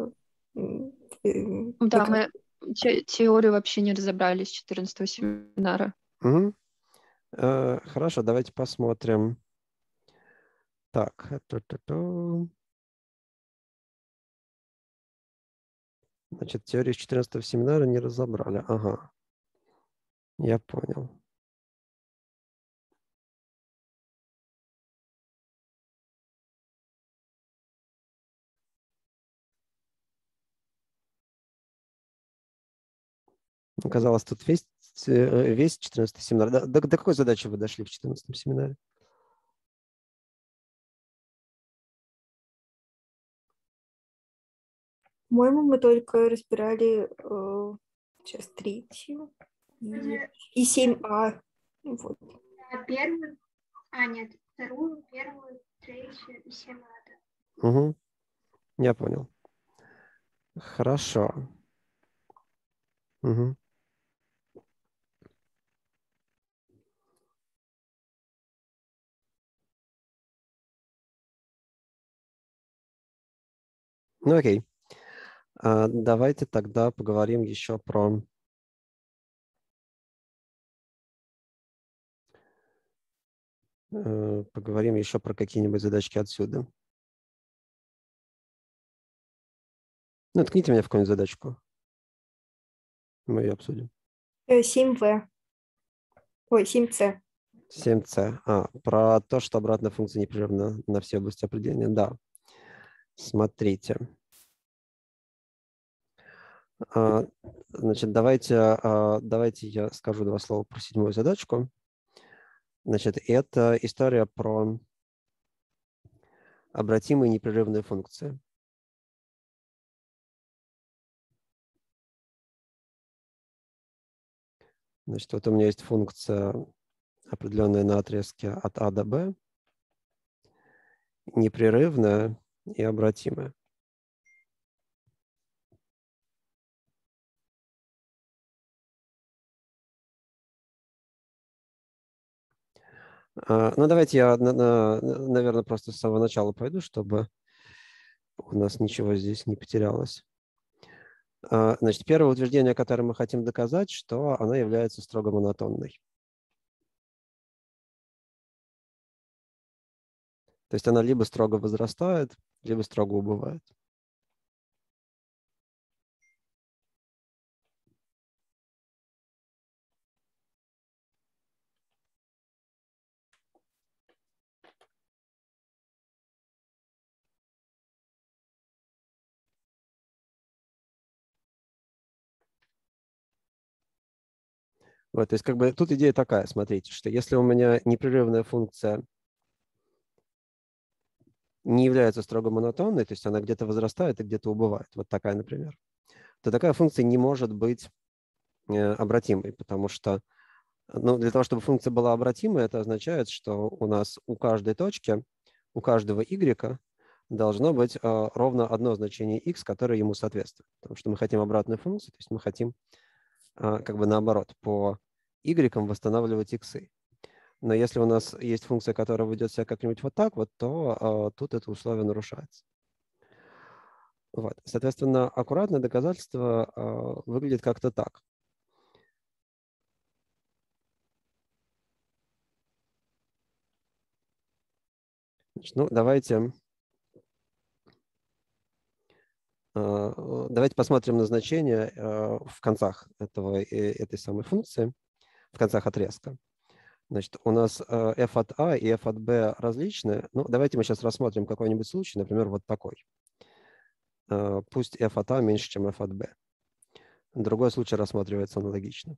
Да, мы теорию вообще не разобрались 14-го семинара. Угу. Хорошо, давайте посмотрим. Так. Значит, теорию 14-го семинара не разобрали. Ага. Я понял. Оказалось, тут весь 14-й семинар. До какой задачи вы дошли в 14-м семинаре? По-моему, мы только разбирали сейчас 3-ю и 7А. Вот. Первую, нет, вторую, первую, третью и 7 надо. Угу. Я понял. Хорошо. Угу. Ну окей. Давайте тогда поговорим еще про какие-нибудь задачки отсюда. Ну, ткните меня в какую-нибудь задачку. Мы ее обсудим. 7В. Ой, 7С. 7С. Про то, что обратная функция непрерывна на все области определения. Да. Смотрите. Значит, давайте я скажу два слова про 7-ю задачку. Значит, это история про обратимые непрерывные функции. Значит, вот у меня есть функция, определенная на отрезке от А до Б, непрерывная и обратимая. Ну, давайте я, наверное, просто с самого начала пойду, чтобы у нас ничего здесь не потерялось. Значит, первое утверждение, которое мы хотим доказать, что она является строго монотонной. То есть она либо строго возрастает, либо строго убывает. Вот, то есть как бы тут идея такая, смотрите, что если у меня непрерывная функция не является строго монотонной, то есть она где-то возрастает и где-то убывает, вот такая, например, то такая функция не может быть обратимой, потому что для того, чтобы функция была обратимой, это означает, что у нас у каждой точки, у каждого y должно быть ровно одно значение x, которое ему соответствует. Потому что мы хотим обратную функцию, то есть мы хотим как бы наоборот по y восстанавливать иксы. Но если у нас есть функция, которая ведет себя как-нибудь вот так вот, то тут это условие нарушается. Вот. Соответственно, аккуратное доказательство выглядит как-то так. Значит, давайте посмотрим на значение в концах этой самой функции, в концах отрезка. Значит, у нас f от a и f от b различны. Ну, давайте мы сейчас рассмотрим какой-нибудь случай, например, вот такой. Пусть f от a меньше, чем f от b. Другой случай рассматривается аналогично.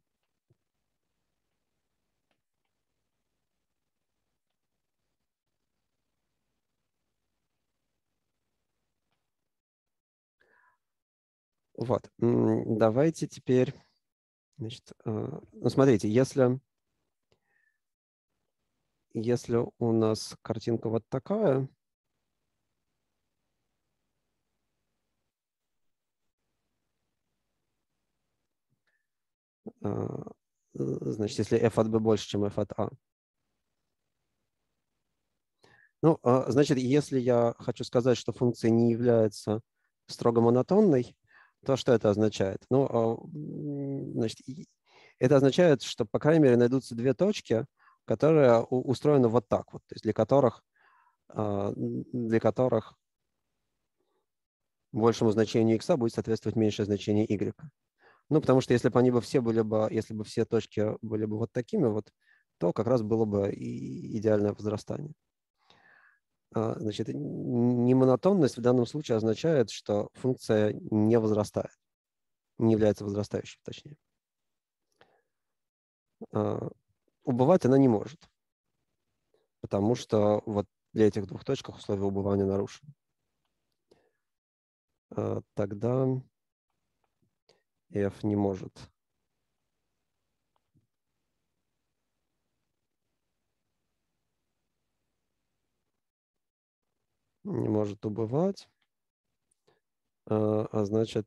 Вот. Давайте теперь, значит, смотрите, если у нас картинка вот такая, значит, если f от b больше, чем f от a. Ну, значит, если я хочу сказать, что функция не является строго монотонной, то что это означает? Ну, значит, это означает, что, по крайней мере, найдутся две точки, которые устроены вот так вот, то есть для которых большему значению x будет соответствовать меньшее значение y. Ну, потому что если бы они если бы все точки были бы вот такими вот, то как раз было бы и идеальное возрастание. Значит, немонотонность в данном случае означает, что функция не возрастает, не является возрастающей, точнее. Убывать она не может, потому что вот для этих двух точек условия убывания нарушены. Тогда f не может убывать, значит,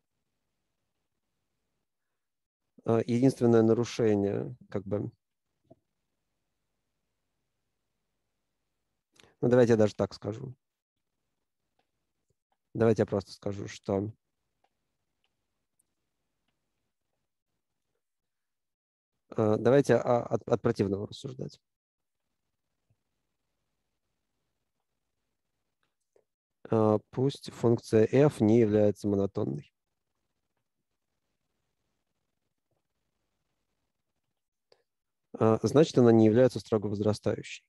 единственное нарушение, как бы, ну давайте я даже так скажу. Давайте я просто скажу, что давайте от противного рассуждать. Пусть функция f не является монотонной. Значит, она не является строго возрастающей.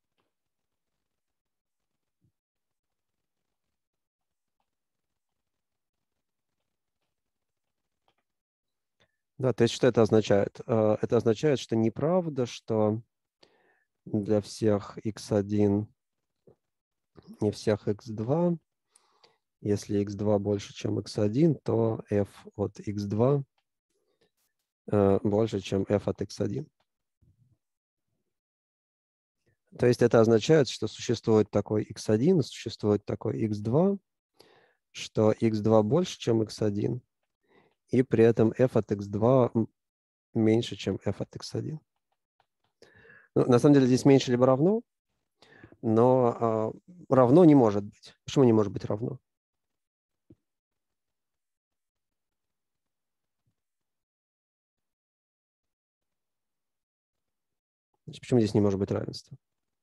Да, то есть что это означает? Это означает, что неправда, что для всех x1 и всех x2, если x2 больше, чем x1, то f от x2 больше, чем f от x1. То есть это означает, что существует такой x1 и существует такой x2, что x2 больше, чем x1, и при этом f от x2 меньше, чем f от x1. Ну, на самом деле здесь меньше либо равно, но равно не может быть. Почему не может быть равно? Значит, почему здесь не может быть равенства?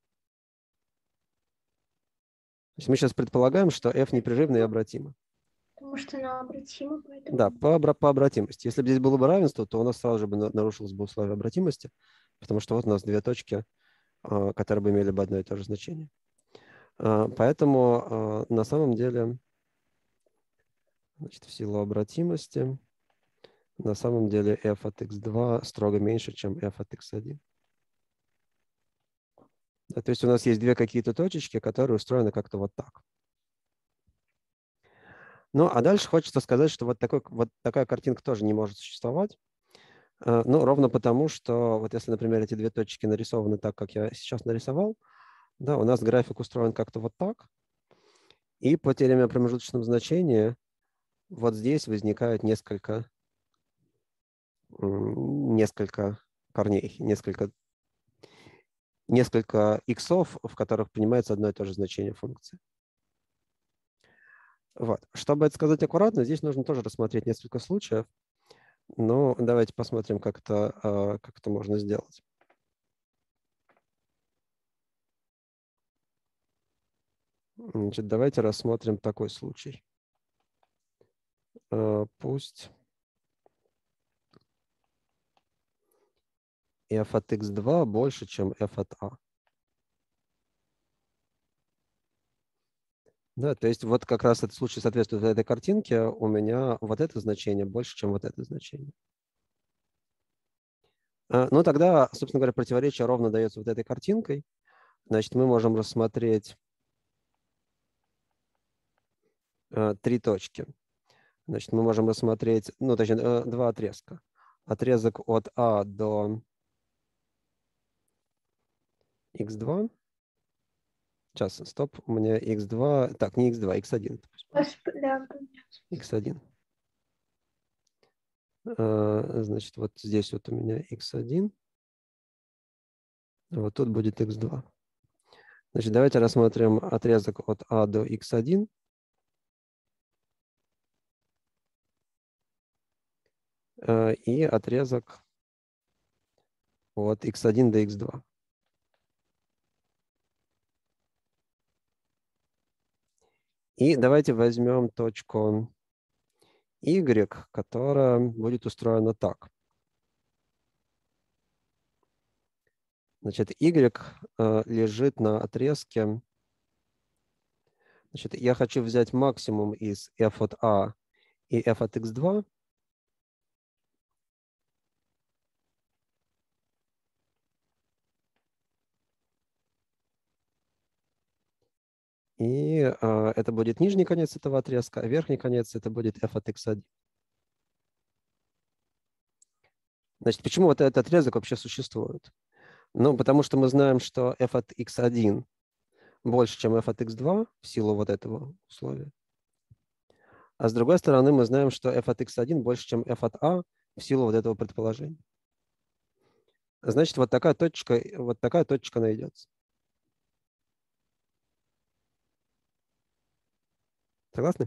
Значит, мы сейчас предполагаем, что f непрерывно и обратимо. Потому что она обратима, поэтому... Да, по обратимости. Если бы здесь было бы равенство, то у нас сразу же бы нарушилось бы условие обратимости, потому что вот у нас две точки, которые бы имели бы одно и то же значение. Поэтому на самом деле, значит, в силу обратимости, на самом деле f от x2 строго меньше, чем f от x1. Да, то есть у нас есть две какие-то точечки, которые устроены как-то вот так. Ну, а дальше хочется сказать, что вот такая картинка тоже не может существовать. Ну, ровно потому, что вот если, например, эти две точки нарисованы так, как я сейчас нарисовал, да, у нас график устроен как-то вот так, и по теореме о промежуточном значении вот здесь возникает несколько корней, несколько иксов, в которых принимается одно и то же значение функции. Вот. Чтобы это сказать аккуратно, здесь нужно тоже рассмотреть несколько случаев. Но давайте посмотрим, как это можно сделать. Значит, давайте рассмотрим такой случай. Пусть f от x2 больше, чем f от a. Да, то есть вот как раз этот случай соответствует этой картинке. У меня вот это значение больше, чем вот это значение. Ну, тогда, собственно говоря, противоречие ровно дается вот этой картинкой. Значит, мы можем рассмотреть три точки. Значит, мы можем рассмотреть, ну, точнее, два отрезка. Отрезок от А до x2. Сейчас, стоп, у меня x2, так, не x2, x1. Да. x1. Значит, вот здесь вот у меня x1. Вот тут будет x2. Значит, давайте рассмотрим отрезок от А до x1. И отрезок от x1 до x2. И давайте возьмем точку y, которая будет устроена так. Значит, y лежит на отрезке. Значит, я хочу взять максимум из f от a и f от x2. И это будет нижний конец этого отрезка, а верхний конец это будет f от x1. Значит, почему вот этот отрезок вообще существует? Ну, потому что мы знаем, что f от x1 больше, чем f от x2 в силу вот этого условия. А с другой стороны, мы знаем, что f от x1 больше, чем f от a в силу вот этого предположения. Значит, вот такая точка найдется. Согласны?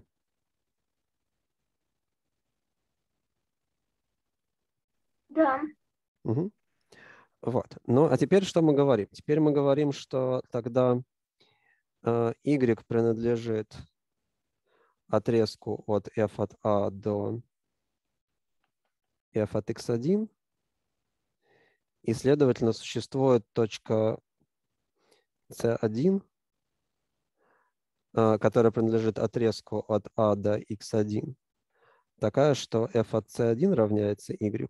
Да. Угу. Вот. Ну, а теперь что мы говорим? Теперь мы говорим, что тогда y принадлежит отрезку от f от a до f от x1, и, следовательно, существует точка c1, которая принадлежит отрезку от a до x1, такая, что f от c1 равняется y.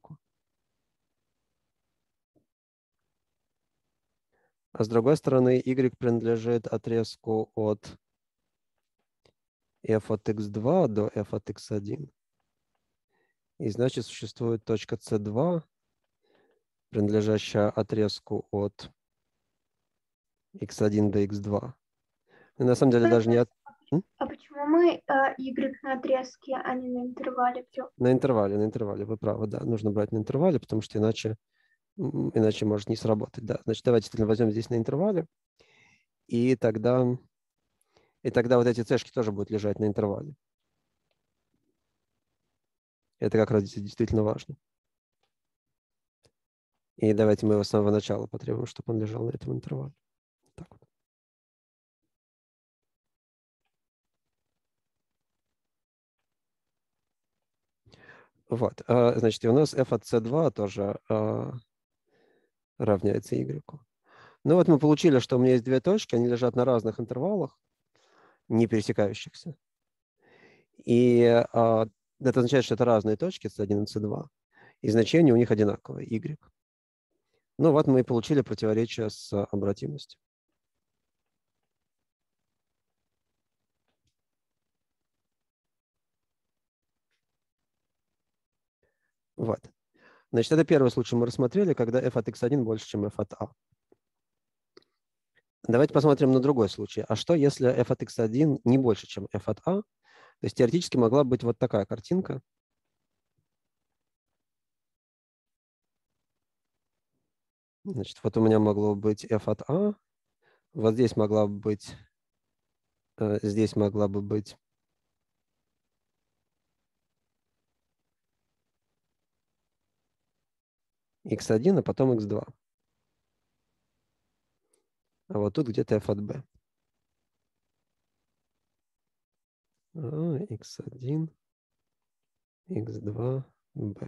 А с другой стороны, y принадлежит отрезку от f от x2 до f от x1. И значит, существует точка c2, принадлежащая отрезку от x1 до x2. И на самом деле даже не от... А почему мы y на отрезке, а не на интервале? На интервале, вы правы, да. Нужно брать на интервале, потому что иначе Иначе может не сработать. Да. Значит, давайте возьмем здесь на интервале. И тогда вот эти цешки тоже будут лежать на интервале. Это как раз действительно важно. И давайте мы его с самого начала потребуем, чтобы он лежал на этом интервале. Так вот. Вот. Значит, и у нас f от c2 тоже равняется y. Ну вот мы получили, что у меня есть две точки, они лежат на разных интервалах, не пересекающихся. И это означает, что это разные точки, c1 и c2. И значение у них одинаковое, y. Ну вот мы и получили противоречие с обратимостью. Вот. Значит, это первый случай мы рассмотрели, когда f от x1 больше, чем f от a. Давайте посмотрим на другой случай. А что, если f от x1 не больше, чем f от a? То есть теоретически могла быть вот такая картинка. Значит, вот у меня могло быть f от a. Вот здесь могла бы быть x1, а потом x2. А вот тут где-то f от b. x1, x2, b.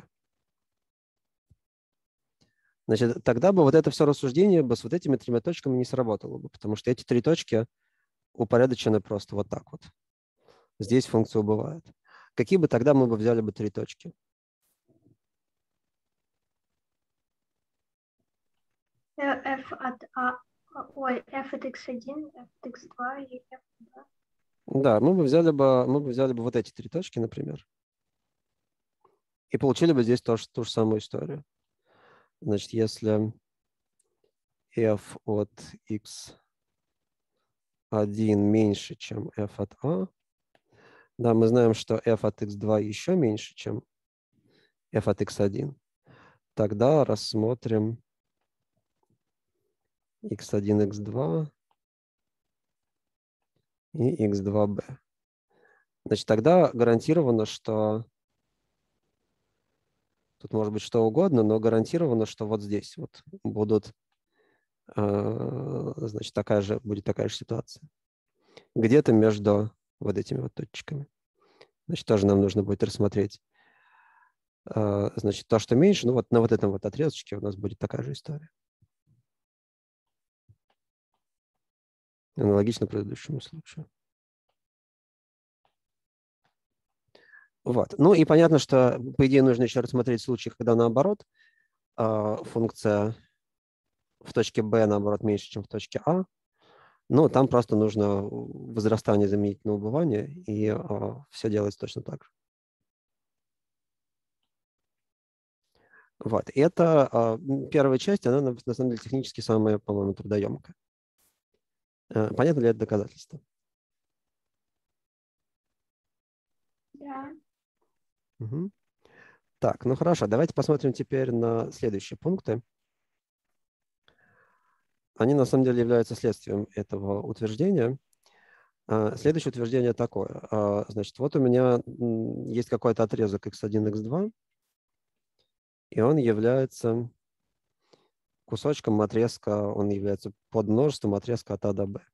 Значит, тогда бы вот это все рассуждение бы с вот этими тремя точками не сработало бы, потому что эти три точки упорядочены просто вот так вот. Здесь функция убывает. Какие бы тогда мы бы взяли бы три точки? f от x1, f от x2 и f от 2. Да, мы бы взяли бы вот эти три точки, например, и получили бы здесь ту же самую историю. Значит, если f от x1 меньше, чем f от a, да, мы знаем, что f от x2 еще меньше, чем f от x1. Тогда рассмотрим x1, x2 и x2b. Значит, тогда гарантировано, что тут может быть что угодно, но гарантировано, что вот здесь вот будут, значит, будет такая же ситуация. Где-то между вот этими вот точками. Значит, тоже нам нужно будет рассмотреть. Значит, то, что меньше, ну вот на вот этом вот отрезочке у нас будет такая же история. Аналогично предыдущему случаю. Вот. Ну и понятно, что, по идее, нужно еще рассмотреть случаи, когда наоборот функция в точке b, наоборот, меньше, чем в точке a. Ну, там просто нужно возрастание заменить на убывание, и все делается точно так же. Вот. И это первая часть, она на самом деле технически самая, по-моему, трудоемкая. Понятно ли это доказательство? Да. Угу. Так, ну хорошо, давайте посмотрим теперь на следующие пункты. Они на самом деле являются следствием этого утверждения. Следующее утверждение такое. Значит, вот у меня есть какой-то отрезок x1, x2, и он является кусочком отрезка, он является подмножеством отрезка от А до Б.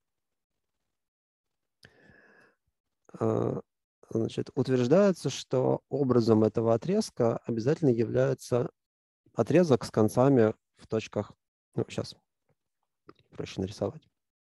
Значит, утверждается, что образом этого отрезка обязательно является отрезок с концами в точках. Ну, сейчас проще нарисовать.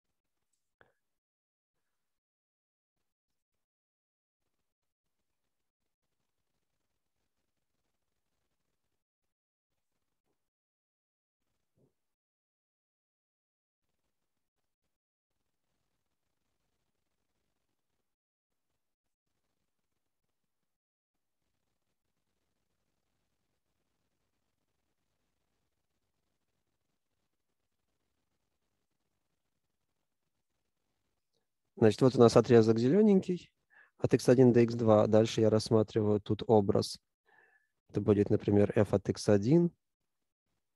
Значит, вот у нас отрезок зелененький от x1 до x2. Дальше я рассматриваю тут образ. Это будет, например, f от x1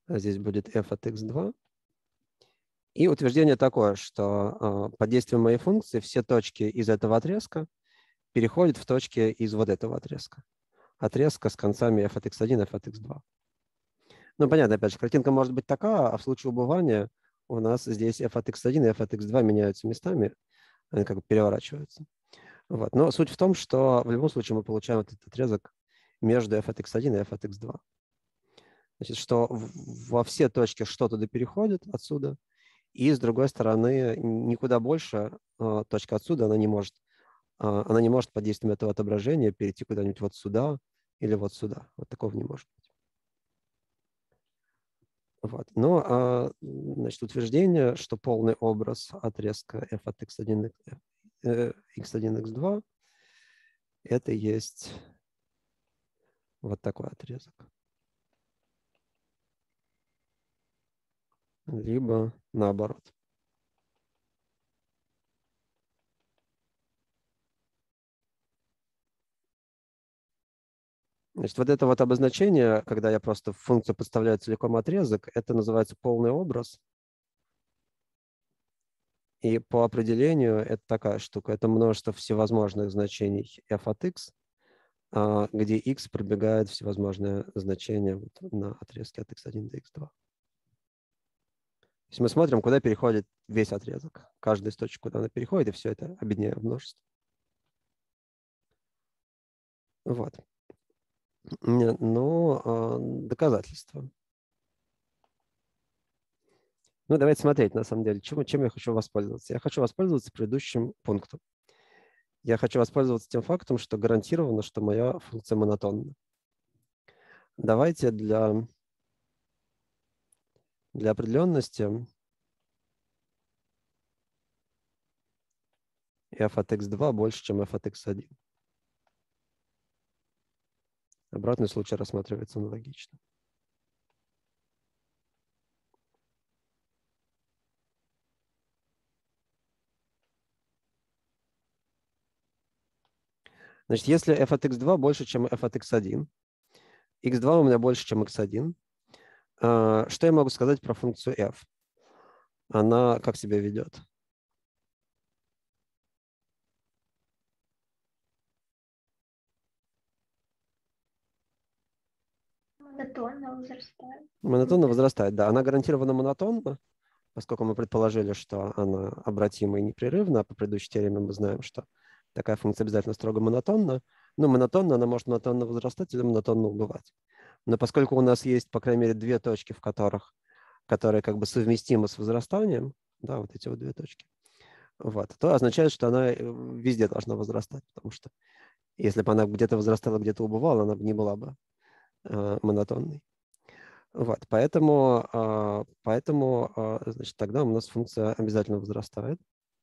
здесь будет f от x2. И утверждение такое, что под действием моей функции все точки из этого отрезка переходят в точки из вот этого отрезка. Отрезка с концами f от x1, f от x2. Ну, понятно, опять же, картинка может быть такая, а в случае убывания у нас здесь f от x1 и f от x2 меняются местами, они как бы переворачиваются. Вот. Но суть в том, что в любом случае мы получаем этот отрезок между f от x1 и f от x2. Значит, что во все точки что-то переходит отсюда, и с другой стороны никуда больше точка отсюда она не может под действием этого отображения перейти куда-нибудь вот сюда или вот сюда. Вот такого не может быть. Вот. Но значит, утверждение, что полный образ отрезка f от x1, x1, x2 это есть вот такой отрезок. Либо наоборот. Значит, вот это вот обозначение, когда я просто в функцию подставляю целиком отрезок, это называется полный образ. И по определению это такая штука. Это множество всевозможных значений f от x, где x пробегает всевозможные значения на отрезке от x1 до x2. То есть мы смотрим, куда переходит весь отрезок. Каждая из точек, куда она переходит, и все это объединяем в множество. Вот. Но доказательства. Ну, давайте смотреть, на самом деле, чем я хочу воспользоваться. Я хочу воспользоваться предыдущим пунктом. Я хочу воспользоваться тем фактом, что гарантировано, что моя функция монотонна. Давайте для определенности f от x2 больше, чем f от x1. Обратный случай рассматривается аналогично. Значит, если f от x2 больше, чем f от x1, x2 у меня больше, чем x1, что я могу сказать про функцию f? Она как себя ведет? Монотонно возрастает. Монотонно возрастает, да. Она гарантированно монотонна, поскольку мы предположили, что она обратима и непрерывна. По предыдущей теореме мы знаем, что такая функция обязательно строго монотонна. Но монотонно она может монотонно возрастать или монотонно убывать. Но поскольку у нас есть, по крайней мере, две точки, которые как бы совместимы с возрастанием, да, вот эти вот две точки, вот, то означает, что она везде должна возрастать, потому что если бы она где-то возрастала, где-то убывала, она бы не была бы монотонной. Вот, поэтому значит, тогда у нас функция обязательно возрастает,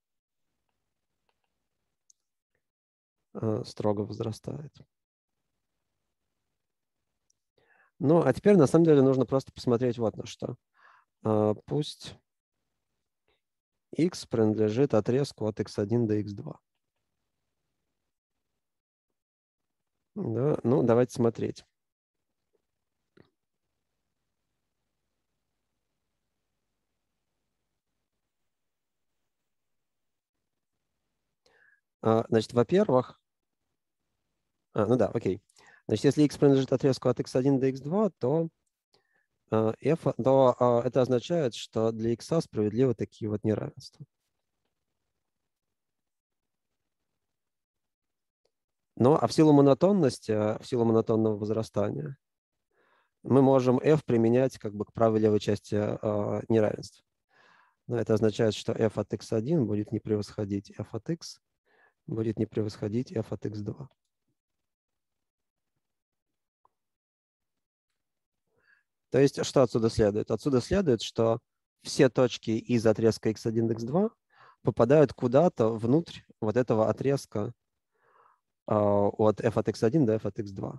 строго возрастает. Ну, а теперь на самом деле нужно просто посмотреть вот на что. Пусть x принадлежит отрезку от x1 до x2. Да, ну, давайте смотреть. Значит, во-первых, ну да, окей. Значит, если x принадлежит отрезку от x1 до x2, то это означает, что для x справедливы такие вот неравенства. Но а в силу монотонности, в силу монотонного возрастания, мы можем f применять как бы к правой и левой части неравенства. Но это означает, что f от x1 будет не превосходить f от x, будет не превосходить f от x2. То есть что отсюда следует? Отсюда следует, что все точки из отрезка x1, x2 попадают куда-то внутрь вот этого отрезка от f от x1 до f от x2.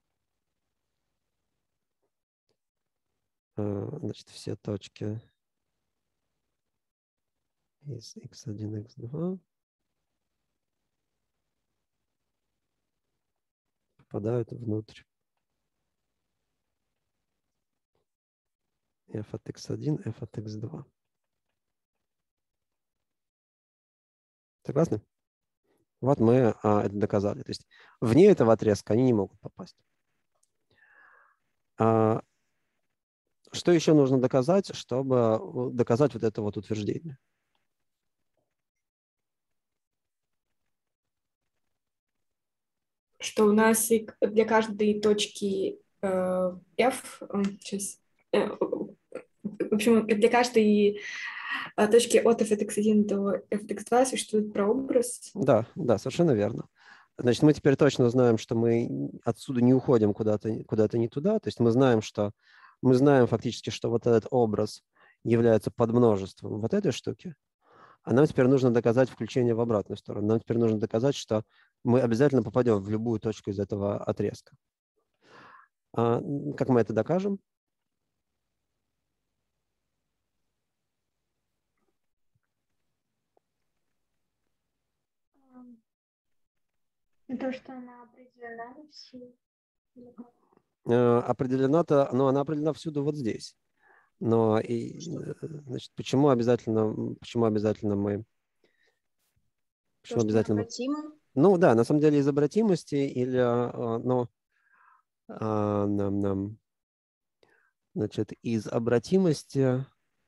Значит, все точки из x1, x2 попадают внутрь f от x1, f от x2. Согласны? Вот мы это доказали. То есть вне этого отрезка они не могут попасть. Что еще нужно доказать, чтобы доказать вот это вот утверждение? Что у нас для каждой точки f, сейчас, в общем, для каждой точки от f от x1 до f от x2 существует прообраз. Да, совершенно верно. Значит, мы теперь точно знаем, что мы отсюда не уходим куда-то не туда. То есть мы знаем фактически, что вот этот образ является подмножеством вот этой штуки. А нам теперь нужно доказать включение в обратную сторону. Нам теперь нужно доказать, что мы обязательно попадем в любую точку из этого отрезка. Как мы это докажем? То, что она определена на все. Определена-то, но она определена всюду вот здесь. Но значит, почему обязательно мы... Почему обязательно? Ну да, на самом деле из обратимости или, значит, из обратимости,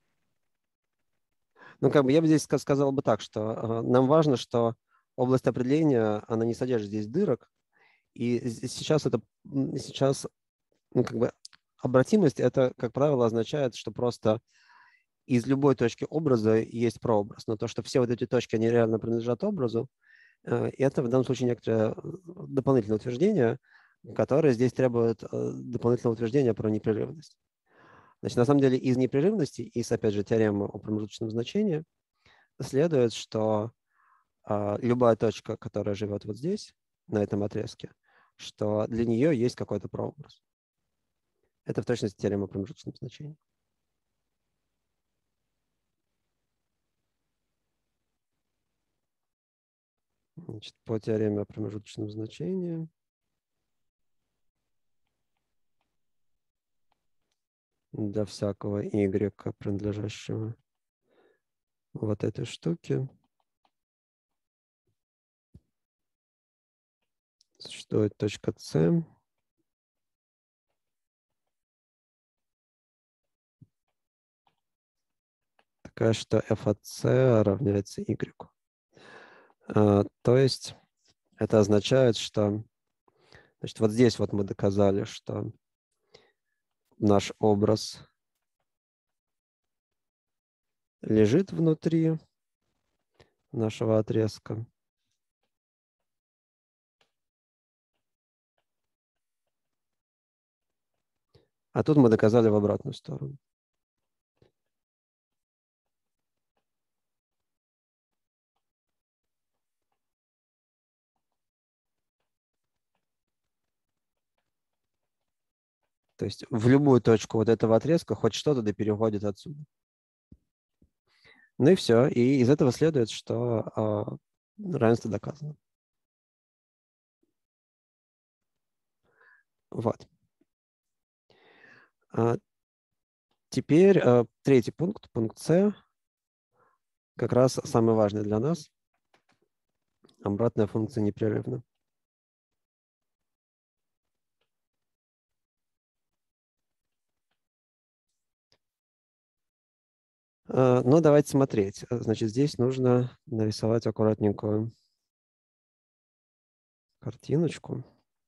ну как бы я бы здесь сказал бы так, что нам важно, что область определения, она не содержит здесь дырок, и сейчас ну, как бы обратимость, это, как правило, означает, что просто из любой точки образа есть прообраз, но то, что все вот эти точки, они реально принадлежат образу, это в данном случае некоторое дополнительное утверждение, которое здесь требует дополнительного утверждения про непрерывность. Значит, на самом деле из непрерывности, из, опять же, теоремы о промежуточном значении, следует, что любая точка, которая живет вот здесь, на этом отрезке, что для нее есть какой-то прообраз. Это в точности теорема о промежуточном значении. Значит, по теореме о промежуточном значении для всякого y, принадлежащего вот этой штуке, существует точка c, такая, что f от c равняется y. То есть это означает, что, значит, вот здесь вот мы доказали, что наш образ лежит внутри нашего отрезка. А тут мы доказали в обратную сторону. То есть в любую точку вот этого отрезка хоть что-то да переходит отсюда. Ну и все. И из этого следует, что равенство доказано. Вот. Теперь третий пункт, пункт С, как раз самый важный для нас. Обратная функция непрерывна. Ну, давайте смотреть. Значит, здесь нужно нарисовать аккуратненькую картиночку.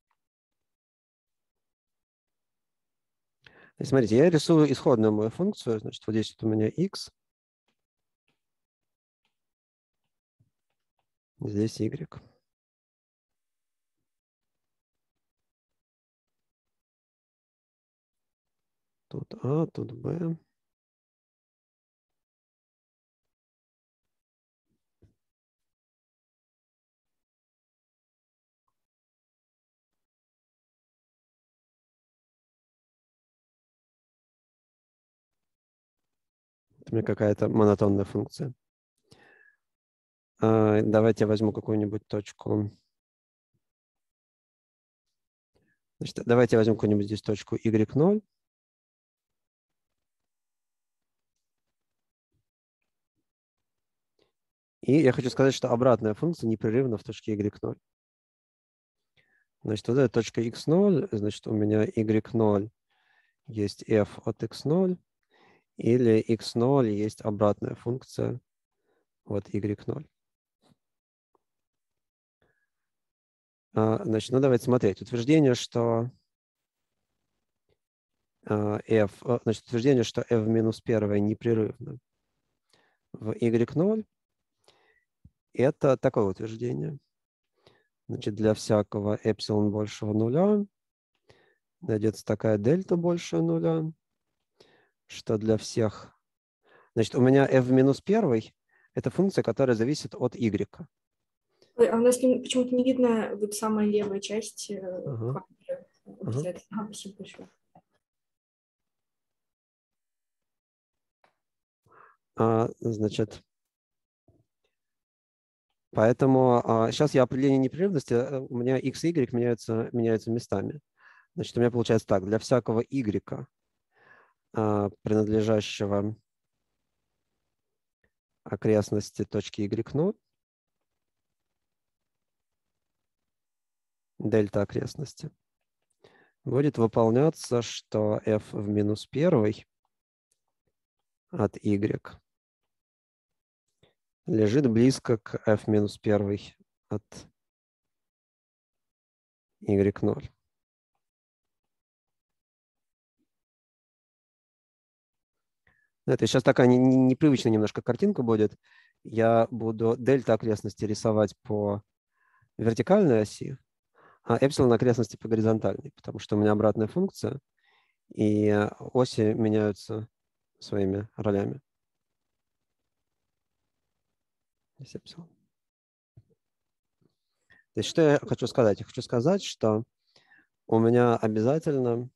И смотрите, я рисую исходную мою функцию. Значит, вот здесь вот у меня x, здесь y. Тут А, тут Б. Это у меня какая-то монотонная функция. Давайте я возьму какую-нибудь точку. Значит, давайте я возьму какую-нибудь здесь точку y0. И я хочу сказать, что обратная функция непрерывна в точке y0. Значит, вот эта точка x0, значит, у меня y0 есть f от x0, или x0 есть обратная функция от y0. Значит, ну давайте смотреть. Утверждение, что значит, утверждение, что f в минус 1 непрерывно в y0, это такое утверждение. Значит, для всякого эпсилон большего нуля найдется такая дельта больше нуля, что для всех... Значит, у меня f в минус 1 – это функция, которая зависит от y. Ой, а у нас почему-то не видно вот самая левая часть Ага. квадратика. Спасибо большое. Значит, поэтому сейчас я определение непрерывности, у меня x и y меняются местами. Значит, у меня получается так, для всякого y, принадлежащего окрестности точки y0, дельта окрестности, будет выполняться, что f в минус 1 от y лежит близко к f минус 1 от y0. Это сейчас такая непривычная немножко картинка будет. Я буду дельта окрестности рисовать по вертикальной оси, а эпсилон окрестности по горизонтальной, потому что у меня обратная функция, и оси меняются своими ролями. Здесь эпсилон. То есть что я хочу сказать? Я хочу сказать, что у меня обязательно,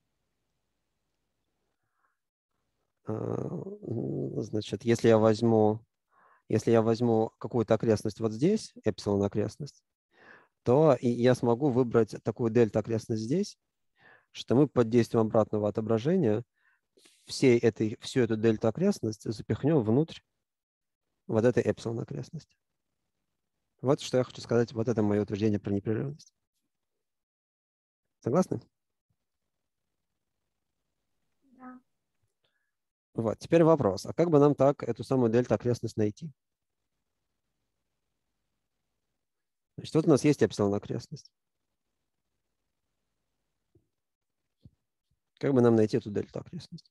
значит, если я возьму какую-то окрестность вот здесь, эпсилон окрестность, то и я смогу выбрать такую дельта окрестность здесь, что мы под действием обратного отображения всю эту дельта окрестность запихнем внутрь вот этой эпсилон окрестности. Вот что я хочу сказать. Вот это мое утверждение про непрерывность. Согласны? Да. Вот. Теперь вопрос. А как бы нам так эту самую дельта окрестность найти? Значит, вот у нас есть эпсилон окрестность. Как бы нам найти эту дельту окрестность?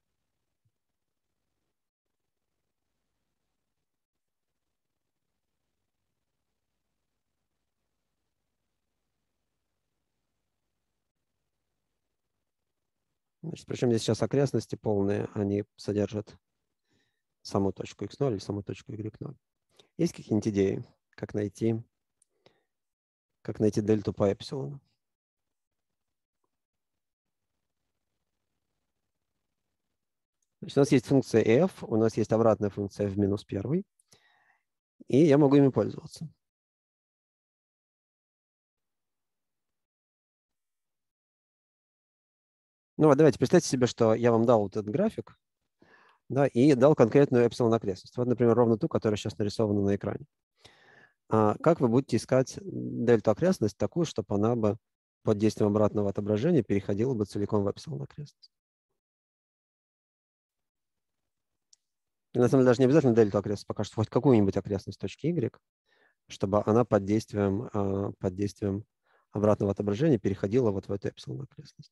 Значит, причем здесь сейчас окрестности полные, они содержат саму точку x0 или саму точку y0. Есть какие-нибудь идеи, как найти дельту по эпсилону? Значит, у нас есть функция f, у нас есть обратная функция f в минус 1, и я могу ими пользоваться. Ну вот давайте представьте себе, что я вам дал вот этот график, да, и дал конкретную эпсилон окрестность. Вот, например, ровно ту, которая сейчас нарисована на экране. Как вы будете искать дельту окрестность такую, чтобы она бы под действием обратного отображения переходила бы целиком в эпсилон окрестность? И на самом деле даже не обязательно дельту окрестность, пока что хоть какую-нибудь окрестность точки y, чтобы она под действием обратного отображения переходила вот в эту эпсилон окрестность.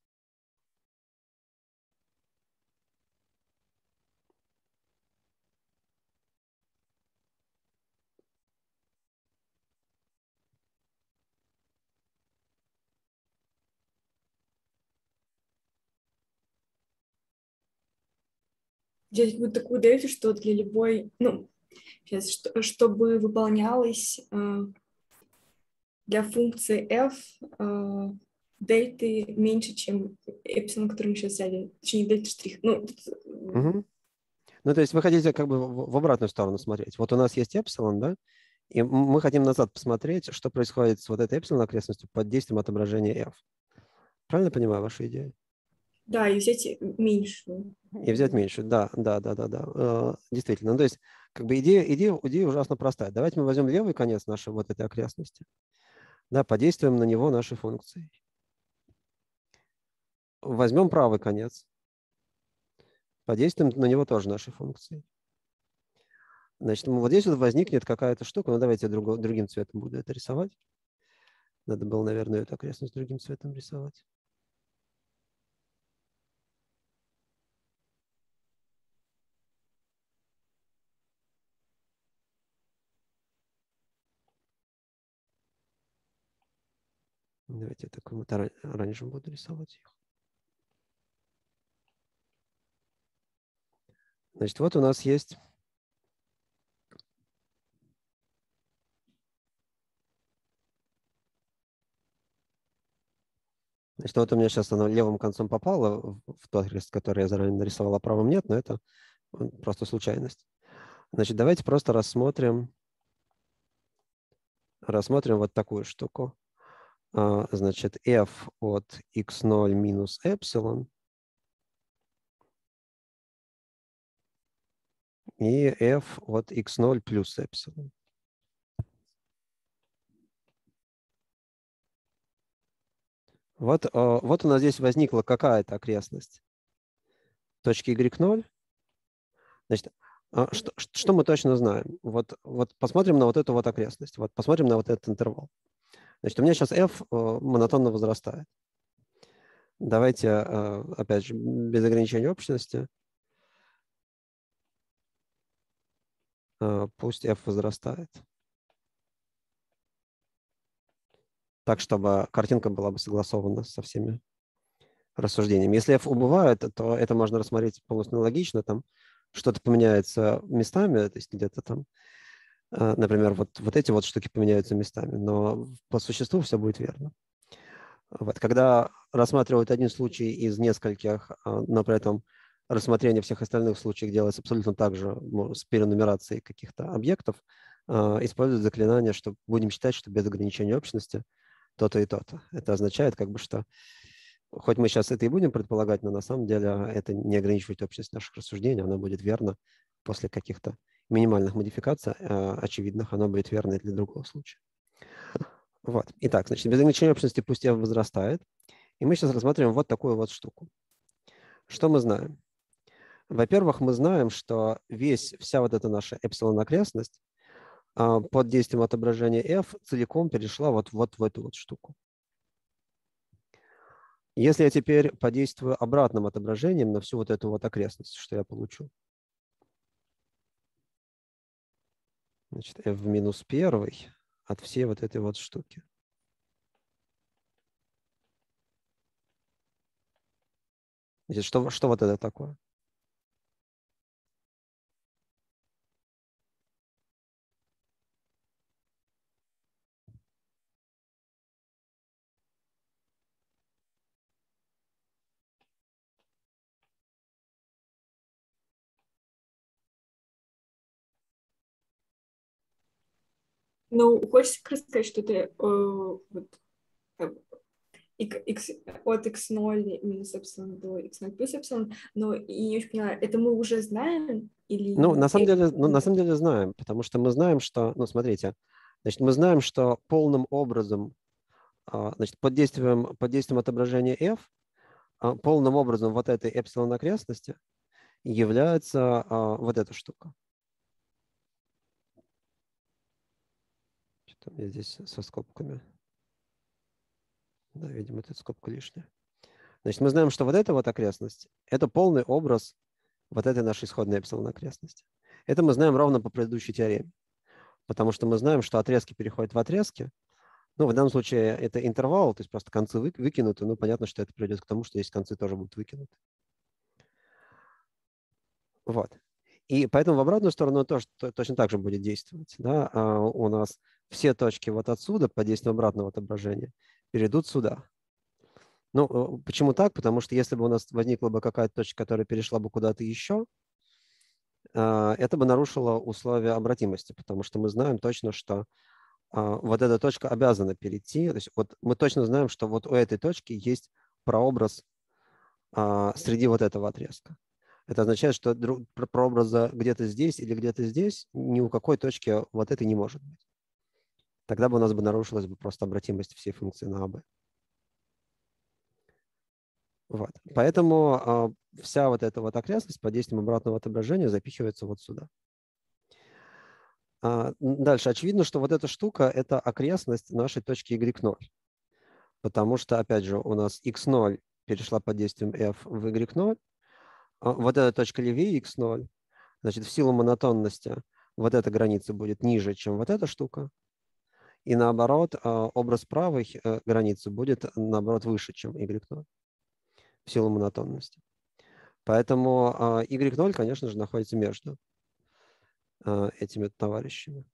Делать вот такую дельту, что для любой, сейчас, чтобы выполнялось для функции f дельты меньше, чем эпсилон, который мы сейчас взяли, точнее дельта штрих. Угу. Ну, то есть вы хотите как бы в обратную сторону смотреть. Вот у нас есть эпсилон, да, и мы хотим назад посмотреть, что происходит с вот этой эпсилон окрестностью под действием отображения f. Правильно понимаю вашу идею? Да, и взять меньшую. И взять меньше, да. Действительно. Ну, то есть, как бы идея ужасно простая. Давайте мы возьмем левый конец нашей вот этой окрестности, да, подействуем на него нашей функцией. Возьмем правый конец, подействуем на него тоже нашей функцией. Значит, вот здесь вот возникнет какая-то штука. Ну, давайте я другим цветом буду это рисовать. Надо было, наверное, эту окрестность другим цветом рисовать. Давайте я такой вот оранжевым буду рисовать их. Значит, вот у нас есть значит, вот у меня сейчас оно левым концом попало в тот крест, который я заранее нарисовал, а правым нет, но это просто случайность. Значит, давайте просто рассмотрим вот такую штуку. Значит, f от x0 минус эпсилон и f от x0 плюс эпсилон. Вот у нас здесь возникла какая-то окрестность. Точки y0. Значит, что мы точно знаем? Вот посмотрим на вот эту вот окрестность. Вот посмотрим на вот этот интервал. Значит, у меня сейчас f монотонно возрастает. Давайте, опять же, без ограничения общности. Пусть f возрастает. Так, чтобы картинка была бы согласована со всеми рассуждениями. Если f убывает, то это можно рассмотреть полностью логично. Там что-то поменяется местами, то есть где-то там, например, вот эти вот штуки поменяются местами, но по существу все будет верно. Вот. Когда рассматривают один случай из нескольких, но при этом рассмотрение всех остальных случаев делается абсолютно так же, с перенумерацией каких-то объектов, используют заклинание, что будем считать, что без ограничения общности то-то и то-то. Это означает, как бы, что хоть мы сейчас это и будем предполагать, но на самом деле это не ограничивает общность наших рассуждений, оно будет верно после каких-то минимальных модификаций очевидных, оно будет верно и для другого случая. Вот. Итак, значит, без ограничения общности пусть f возрастает. И мы сейчас рассматриваем вот такую вот штуку. Что мы знаем? Во-первых, мы знаем, что вся вот эта наша эпсилон-окрестность под действием отображения f целиком перешла вот в эту вот штуку. Если я теперь подействую обратным отображением на всю вот эту вот окрестность, что я получу? Значит, f в минус 1 от всей вот этой вот штуки. Значит, что вот это такое? Ну, хочется как раз сказать, что это вот, x, от x0 минус эпсилон до x0 плюс эпсилон, но и не очень поняла, это мы уже знаем или... Ну, на самом деле знаем, потому что мы знаем, что, ну, смотрите, значит, мы знаем, что полным образом, значит, под действием отображения f, полным образом вот этой эпсилон окрестности является вот эта штука. Что-то у меня здесь со скобками. Да, видимо, эта скобка лишняя. Значит, мы знаем, что вот эта вот окрестность – это полный образ вот этой нашей исходной эпсилон окрестности. Это мы знаем ровно по предыдущей теореме, потому что мы знаем, что отрезки переходят в отрезки. Ну, в данном случае это интервал, то есть просто концы выкинуты. Ну, понятно, что это приведет к тому, что здесь концы тоже будут выкинуты. Вот. И поэтому в обратную сторону тоже точно так же будет действовать. Да? У нас все точки вот отсюда по действию обратного отображения перейдут сюда. Ну, почему так? Потому что если бы у нас возникла бы какая-то точка, которая перешла бы куда-то еще, это бы нарушило условия обратимости, потому что мы знаем точно, что вот эта точка обязана перейти. То есть вот мы точно знаем, что вот у этой точки есть прообраз среди вот этого отрезка. Это означает, что прообраза где-то здесь или где-то здесь ни у какой точки вот этой не может быть. Тогда бы у нас бы нарушилась бы просто обратимость всей функции на АБ. Вот. Поэтому вся вот эта вот окрестность под действием обратного отображения запихивается вот сюда. Дальше. Очевидно, что вот эта штука – это окрестность нашей точки y0. Потому что, опять же, у нас x0 перешла под действием f в y0. Вот эта точка левее x0. Значит, в силу монотонности вот эта граница будет ниже, чем вот эта штука. И наоборот, образ правой границы будет, наоборот, выше, чем y0 в силу монотонности. Поэтому y0, конечно же, находится между этими товарищами.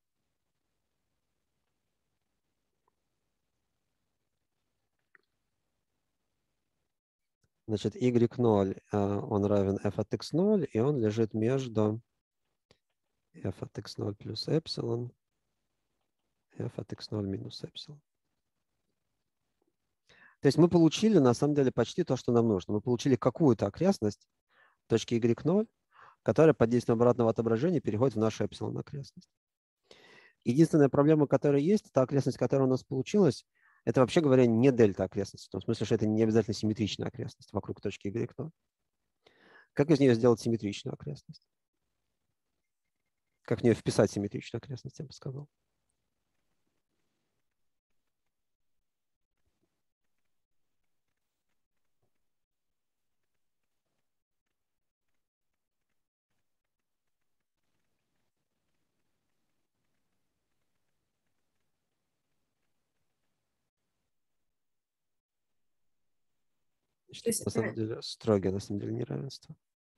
Значит, y0, он равен f от x0, и он лежит между f от x0 плюс эпсилон, f от x0 минус эпсилон. То есть мы получили, на самом деле, почти то, что нам нужно. Мы получили какую-то окрестность точки y0, которая под действием обратного отображения переходит в нашу эпсилон окрестность. Единственная проблема, которая есть, та окрестность, которая у нас получилась, это, вообще говоря, не дельта окрестность, в том смысле, что это не обязательно симметричная окрестность вокруг точки y0. Как из нее сделать симметричную окрестность? Как в нее вписать симметричную окрестность, я бы сказал. На самом деле, строгое, на самом деле, неравенство.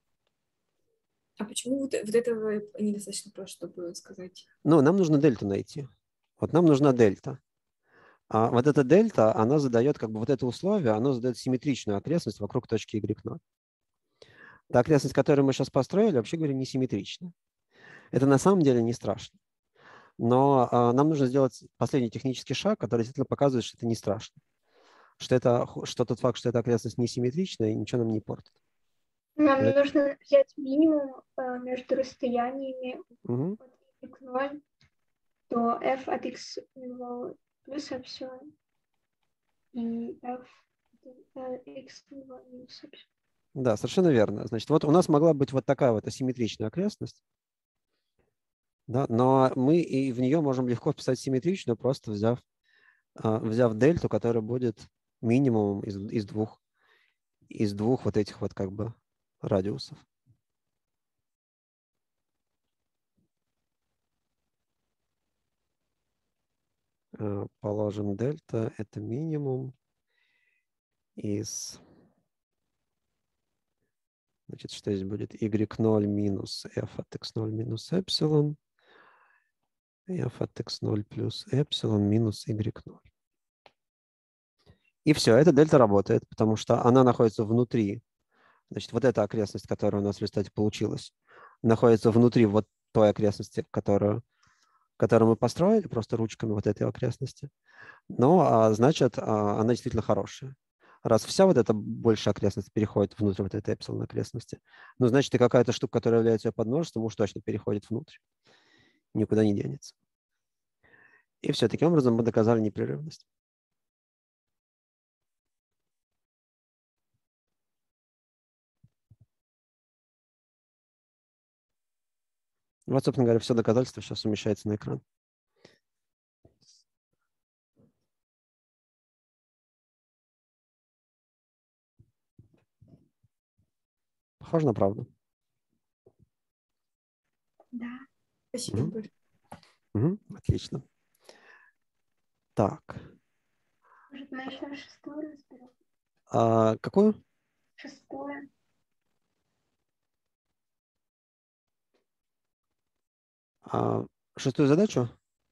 А почему вот этого недостаточно просто, чтобы сказать? Ну, нам нужно дельту найти. Вот нам нужна дельта. А вот эта дельта, она задает, как бы вот это условие, оно задает симметричную окрестность вокруг точки y0. Та окрестность, которую мы сейчас построили, вообще говоря, не симметрична. Это на самом деле не страшно. Но нам нужно сделать последний технический шаг, который действительно показывает, что это не страшно. Что тот факт, что эта окрестность несимметричная, ничего нам не портит. Нам нужно взять минимум между расстояниями от x0 до f от x0 плюс эпсилон и f от x0 минус эпсилон. Да, совершенно верно. Значит, вот у нас могла быть вот такая вот асимметричная окрестность, да, но мы и в нее можем легко вписать симметричную, просто взяв дельту, которая будет минимумом из двух вот этих вот как бы радиусов. Положим, дельта – это минимум из... Значит, что здесь будет? y0 минус f от x0 минус эпсилон, f от x0 плюс эпсилон минус y0. И все, эта дельта работает, потому что она находится внутри. Значит, вот эта окрестность, которая у нас в результате получилась, находится внутри вот той окрестности, которую мы построили просто ручками вот этой окрестности. Но, значит, она действительно хорошая. Раз вся вот эта большая окрестность переходит внутрь вот этой эпсилон окрестности, ну, значит, и какая-то штука, которая является ее подмножеством, уж точно переходит внутрь. Никуда не денется. И все, таким образом мы доказали непрерывность. Вот, собственно говоря, все доказательство сейчас умещается на экран. Похоже на правду. Да. Спасибо большое. Отлично. Так. Может, мы еще шестую разберем? Какую? Шестую. Шестую задачу?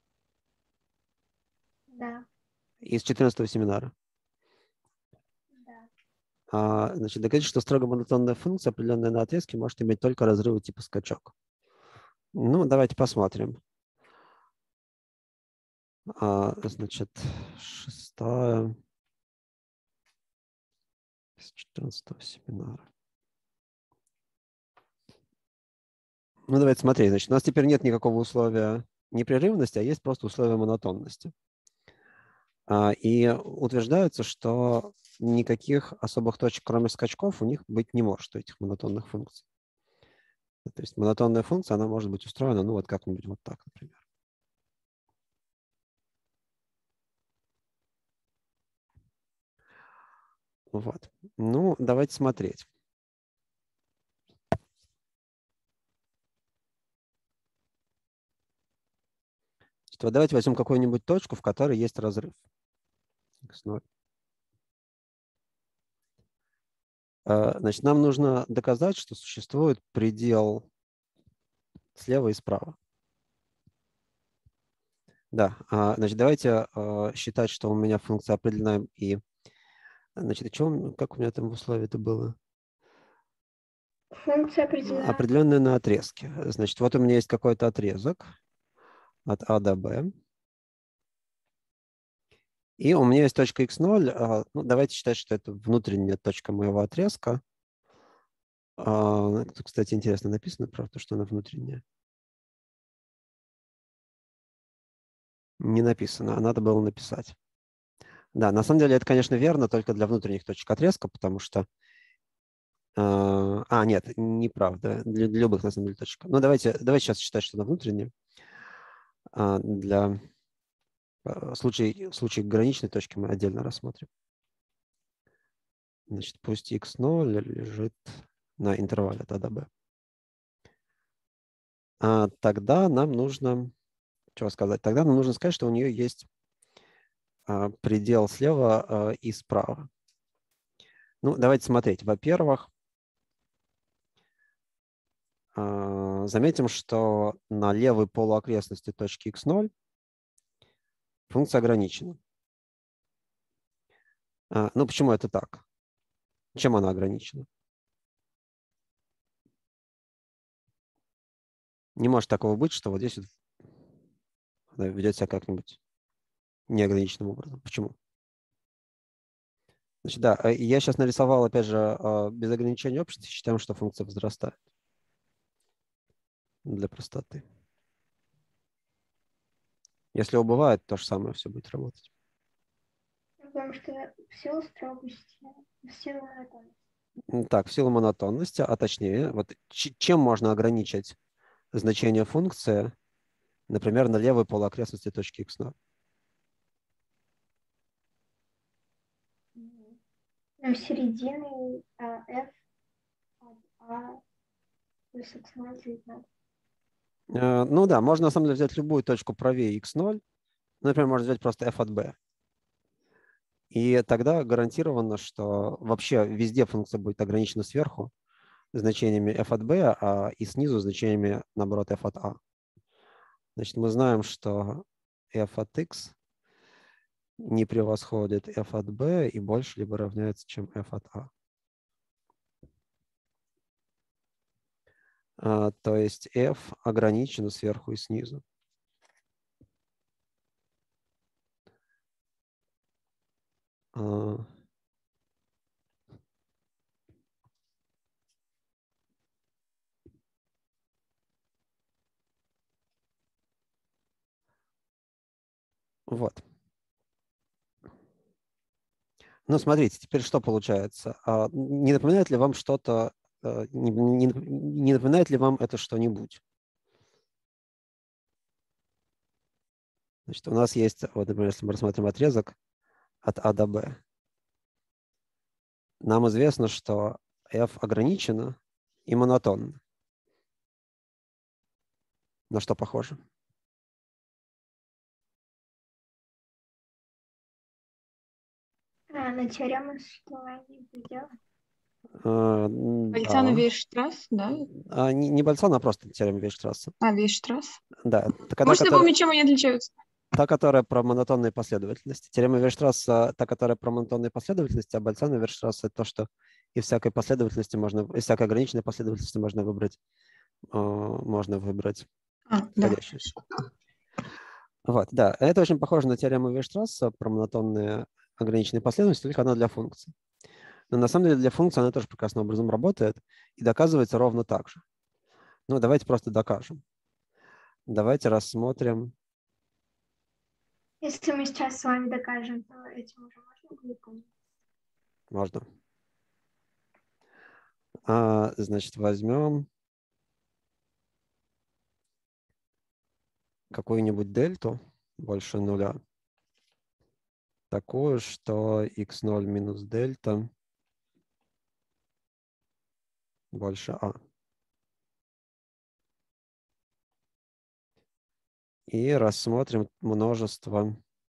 Да. Из 14-го семинара. Да. Значит, доказать, что строго монотонная функция, определенная на отрезке, может иметь только разрывы типа скачок. Ну, давайте посмотрим. Значит, шестая. С 14 семинара. Ну, давайте смотреть. Значит, у нас теперь нет никакого условия непрерывности, а есть просто условие монотонности. И утверждается, что никаких особых точек, кроме скачков, у них быть не может, у этих монотонных функций. То есть монотонная функция, она может быть устроена, ну, вот как-нибудь вот так, например. Вот. Ну, давайте смотреть. Вот давайте возьмем какую-нибудь точку, в которой есть разрыв. x0. Значит, нам нужно доказать, что существует предел слева и справа. Да, значит, давайте считать, что у меня функция определена и... Значит, как у меня там в условии это было? Функция определена. Определенная на отрезке. Значит, вот у меня есть какой-то отрезок от А до Б. И у меня есть точка x0. Ну, давайте считать, что это внутренняя точка моего отрезка. Тут, кстати, интересно написано, правда, что она внутренняя. Не написано, а надо было написать. Да, на самом деле это, конечно, верно только для внутренних точек отрезка, потому что... нет, неправда. Для любых, на самом деле, точек. Ну, давайте сейчас считать, что она внутренняя. Для случая граничной точки мы отдельно рассмотрим. Значит, пусть x0 лежит на интервале от А до Б. Тогда нам нужно... Что сказать? Тогда нам нужно сказать, что у нее есть предел слева и справа. Ну, давайте смотреть. Во-первых, заметим, что на левой полуокрестности точки x0 функция ограничена. Ну, почему это так? Чем она ограничена? Не может такого быть, что вот здесь вот она ведет себя как-нибудь неограниченным образом. Почему? Значит, да, я сейчас нарисовал, опять же, без ограничения общности, считаем, что функция возрастает. Для простоты. Если убывает, то же самое все будет работать. Потому что в силу строгости, в силу монотонности. Так, в силу монотонности, а точнее, вот чем можно ограничить значение функции, например, на левой полуокрестности точки x0? Ну, середины f от a плюс x0 19. Ну да, можно на самом деле взять любую точку правее x0, например, можно взять просто f от b. И тогда гарантированно, что вообще везде функция будет ограничена сверху значениями f от b, и снизу значениями, наоборот, f от a. Значит, мы знаем, что f от x не превосходит f от b и больше либо равняется, чем f от a. То есть f ограничено сверху и снизу. Вот. Ну, смотрите, теперь что получается? Не напоминает ли вам что-то, не напоминает ли вам это что-нибудь? Значит, у нас есть, вот, например, если мы рассмотрим отрезок от А до Б, нам известно, что f ограничено и монотонно. На что похоже? На теорему существования предела. Больцан Вейерштрасс, да? Не Больцан, а просто теорема Вейерштрасса. Вейерштрасс. Да. Может, я помню, чем они отличаются? Та, которая про монотонные последовательности. Теорема Вейерштрасса, та, которая про монотонные последовательности, а Больцан Вейерштрасса — это то, что из всякой последовательности из всякой ограниченной последовательности можно выбрать подходящую. Да. Вот, да. Это очень похоже на теорему Вейерштрасса про монотонные ограниченные последовательности, только она для функций. Но на самом деле для функции она тоже прекрасным образом работает и доказывается ровно так же. Ну, давайте просто докажем. Давайте рассмотрим. Если мы сейчас с вами докажем, то этим уже можно будет помнить. Можно. Значит, возьмем какую-нибудь дельту больше нуля, такую, что x0 минус дельта больше а. И рассмотрим множество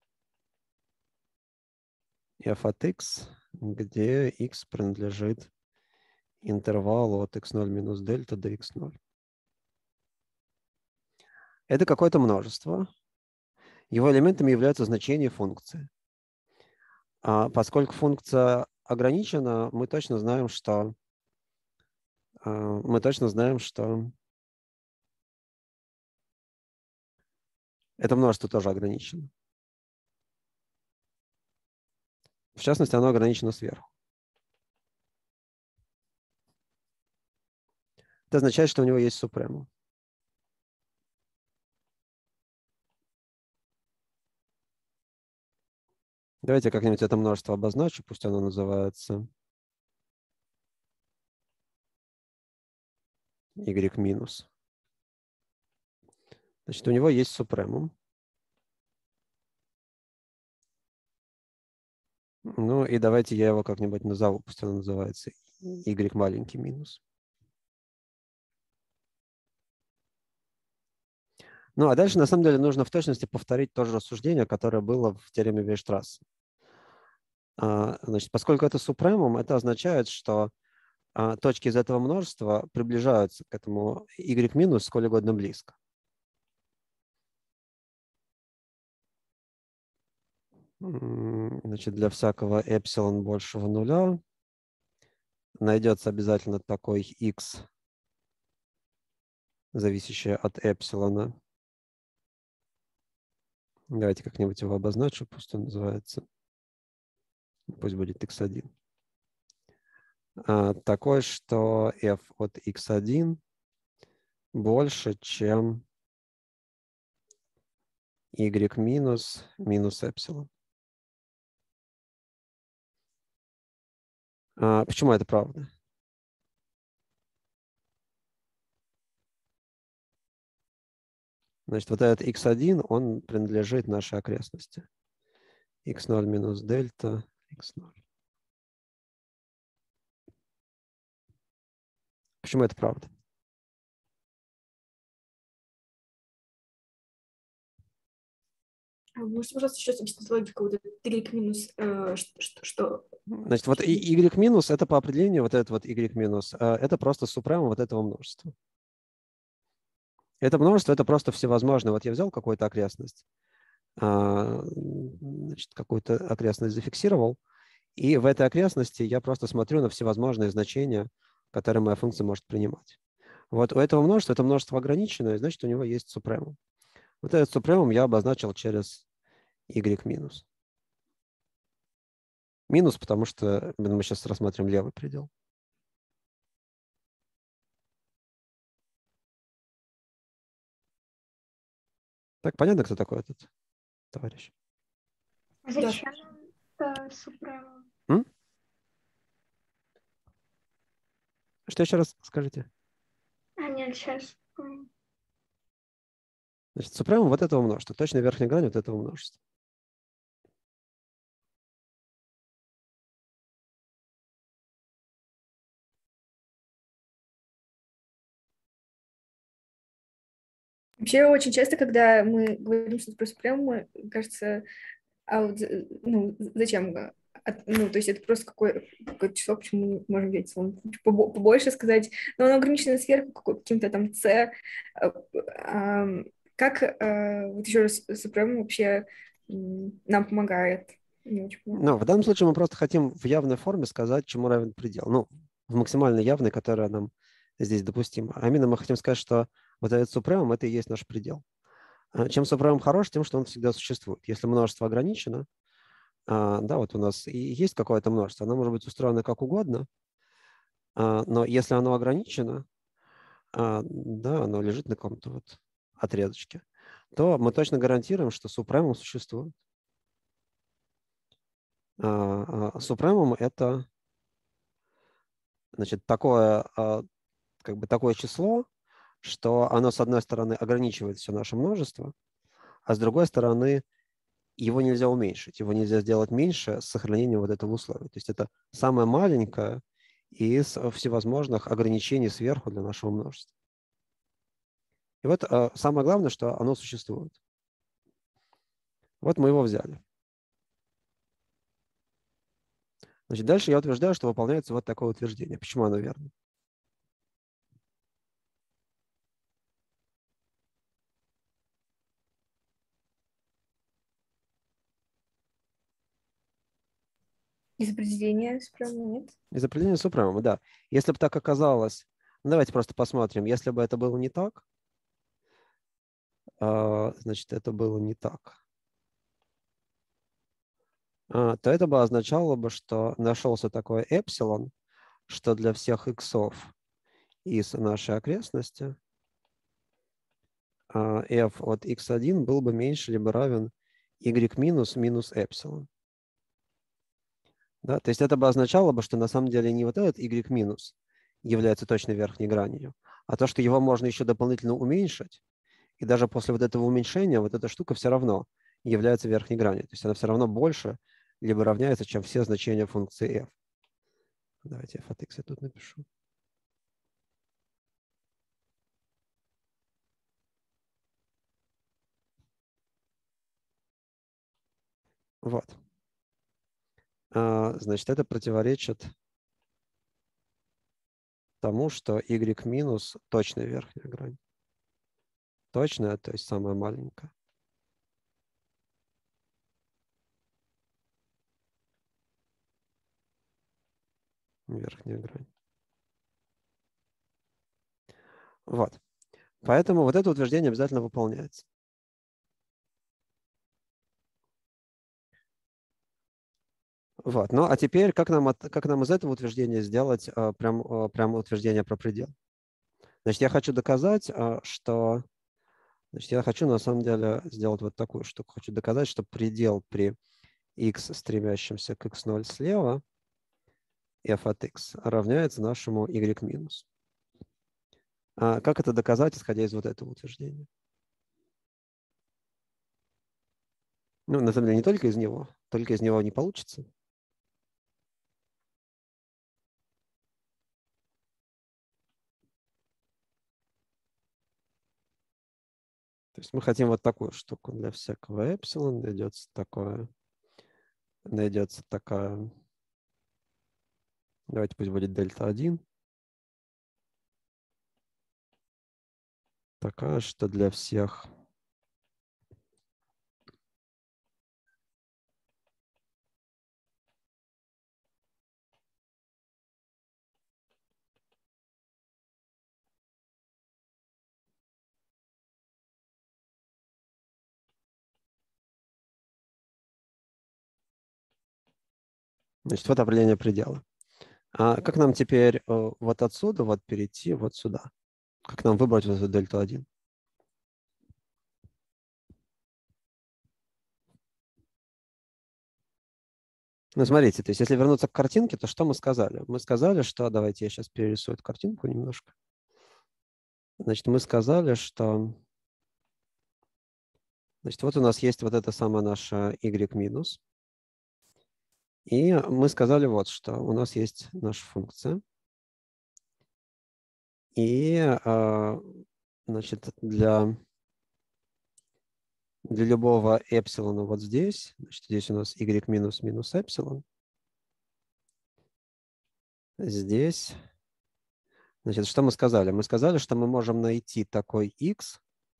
f от x, где x принадлежит интервалу от x0 минус дельта до x0. Это какое-то множество. Его элементами являются значения функции. Поскольку функция ограничена, мы точно знаем, что это множество тоже ограничено. В частности, оно ограничено сверху. Это означает, что у него есть супрема. Давайте как-нибудь это множество обозначу, пусть оно называется y минус. Значит, у него есть супремум. Ну и давайте я его как-нибудь назову, пусть оно называется y маленький минус. Ну а дальше на самом деле нужно в точности повторить то же рассуждение, которое было в теореме Вейерштрассе. Значит, поскольку это супремум, это означает, что точки из этого множества приближаются к этому y минус сколь угодно близко. Значит, для всякого эпсилон большего нуля найдется обязательно такой x, зависящий от эпсилона. Давайте как-нибудь его обозначу, пусть он называется, пусть будет x1. Такой, что f от x1 больше, чем y минус минус эпсилон. Почему это правда? Значит, вот этот x1, он принадлежит нашей окрестности. x0 минус дельта, x0. Почему это правда? Можете, пожалуйста, сейчас объяснить логику вот этот y минус, что? Значит, вот y минус, это по определению, вот этот вот y минус, это просто супрема вот этого множества. Это множество, это просто всевозможное. Вот я взял какую-то окрестность, значит, какую-то окрестность зафиксировал, и в этой окрестности я просто смотрю на всевозможные значения, которые моя функция может принимать. Вот у этого множества, это множество ограниченное, значит, у него есть супремум. Вот этот супремум я обозначил через y минус. Минус, потому что мы сейчас рассматриваем левый предел. Так, понятно, кто такой этот товарищ? Зачем нам супрема? Что еще раз скажите? Нет, сейчас. Значит, супремум вот этого множества, точно верхняя грань вот этого множества. Вообще очень часто, когда мы говорим что-то про супремум, кажется, зачем? То есть это просто какое-то число, почему мы можем взять побольше сказать, но оно ограничено сверху каким-то там c. Как, вот еще раз, супремум вообще нам помогает? Ну, в данном случае мы просто хотим в явной форме сказать, чему равен предел. Ну, в максимально явной, которая нам здесь допустима. А именно мы хотим сказать, что вот этот супремум – это и есть наш предел. Чем супремум хорош? Тем, что он всегда существует. Если множество ограничено, Да, вот у нас и есть какое-то множество, оно может быть устроено как угодно, но если оно ограничено, да, оно лежит на каком-то вот отрезочке, то мы точно гарантируем, что супремум существует. Супремум — это, значит, такое, как бы такое число, что оно, с одной стороны, ограничивает все наше множество, а с другой стороны, его нельзя уменьшить, его нельзя сделать меньше с сохранением вот этого условия. То есть это самое маленькое из всевозможных ограничений сверху для нашего множества. И вот самое главное, что оно существует. Вот мы его взяли. Значит, дальше я утверждаю, что выполняется вот такое утверждение. Почему оно верно? Из определения супремума нет? Из определения супремума, да. Если бы так оказалось, давайте просто посмотрим. Если бы это было не так, значит, это было не так, то это бы означало бы, что нашелся такой эпсилон, что для всех иксов из нашей окрестности f от x1 был бы меньше либо равен y минус минус эпсилон. Да? То есть это бы означало бы, что на самом деле не вот этот y минус является точной верхней гранью, а то, что его можно еще дополнительно уменьшить, и даже после вот этого уменьшения вот эта штука все равно является верхней гранью. То есть она все равно больше либо равняется, чем все значения функции f. Давайте f от x я тут напишу. Вот. Значит, это противоречит тому, что y минус точная верхняя грань. Точная, то есть самая маленькая. Верхняя грань. Вот. Поэтому вот это утверждение обязательно выполняется. Вот. Ну, а теперь как нам из этого утверждения сделать прям утверждение про предел? Значит, я хочу доказать, что... Значит, я хочу на самом деле сделать вот такую штуку. Хочу доказать, что предел при x, стремящемся к x0 слева, f от x, равняется нашему y минус. Как это доказать, исходя из вот этого утверждения? Ну, на самом деле, не только из него. Только из него не получится. То есть мы хотим вот такую штуку. Для всякого эпсилон найдется такая... Давайте пусть будет дельта 1. Такая, что для всех... Значит, вот определение предела. А как нам теперь вот отсюда вот перейти вот сюда? Как нам выбрать вот эту дельту 1? Ну, смотрите, то есть если вернуться к картинке, то что мы сказали? Мы сказали, что... Давайте я сейчас перерисую эту картинку немножко. Значит, мы сказали, что... Значит, вот у нас есть вот это самое наше y минус. И мы сказали вот, что у нас есть наша функция. И, значит, для любого эпсилона вот здесь, значит, здесь у нас y минус минус эпсилон. Здесь, значит, что мы сказали? Мы сказали, что мы можем найти такой x,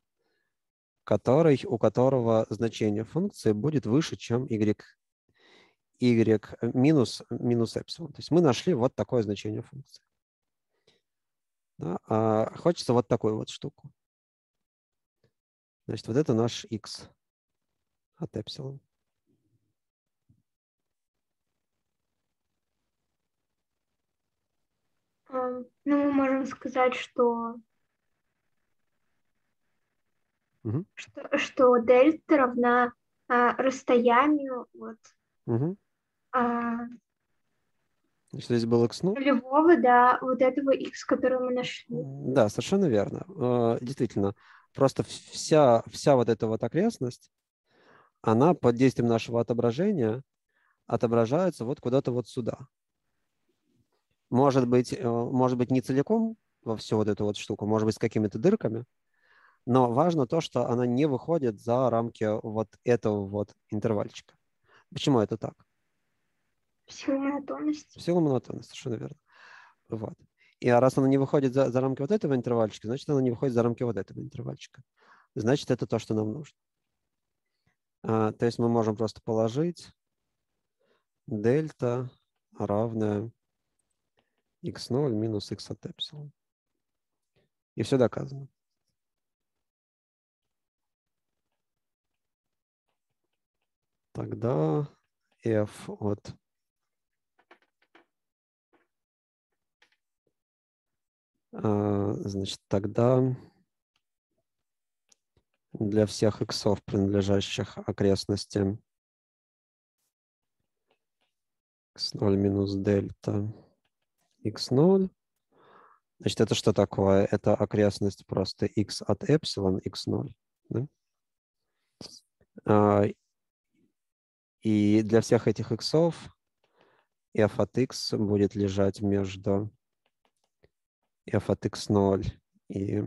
у которого значение функции будет выше, чем y минус минус эпсилон. То есть мы нашли вот такое значение функции. Да? Хочется вот такую вот штуку. Значит, вот это наш x от эпсилон. Ну, мы можем сказать, что Мгм. что дельта равна расстоянию от Мгм. а, Значит, здесь был x0. нулевого до вот этого x, который мы нашли. Да, совершенно верно. Действительно, просто вся вот эта вот окрестность, она под действием нашего отображения отображается вот куда-то вот сюда. Может быть, не целиком во всю вот эту вот штуку, может быть, с какими-то дырками, но важно то, что она не выходит за рамки вот этого вот интервальчика. Почему это так? В силу монотонности. В силу монотонности, совершенно верно. Вот. И раз она не выходит за рамки вот этого интервальчика, значит, она не выходит за рамки вот этого интервальчика. Значит, это то, что нам нужно. То есть мы можем просто положить дельта равная x0 минус x от эпсилон. И все доказано. Тогда f от значит, тогда для всех иксов, принадлежащих окрестности x0 минус дельта x0, значит, это что такое? Это окрестность просто x от эпсилон x0. Да? И для всех этих иксов f от x будет лежать между f от x0 и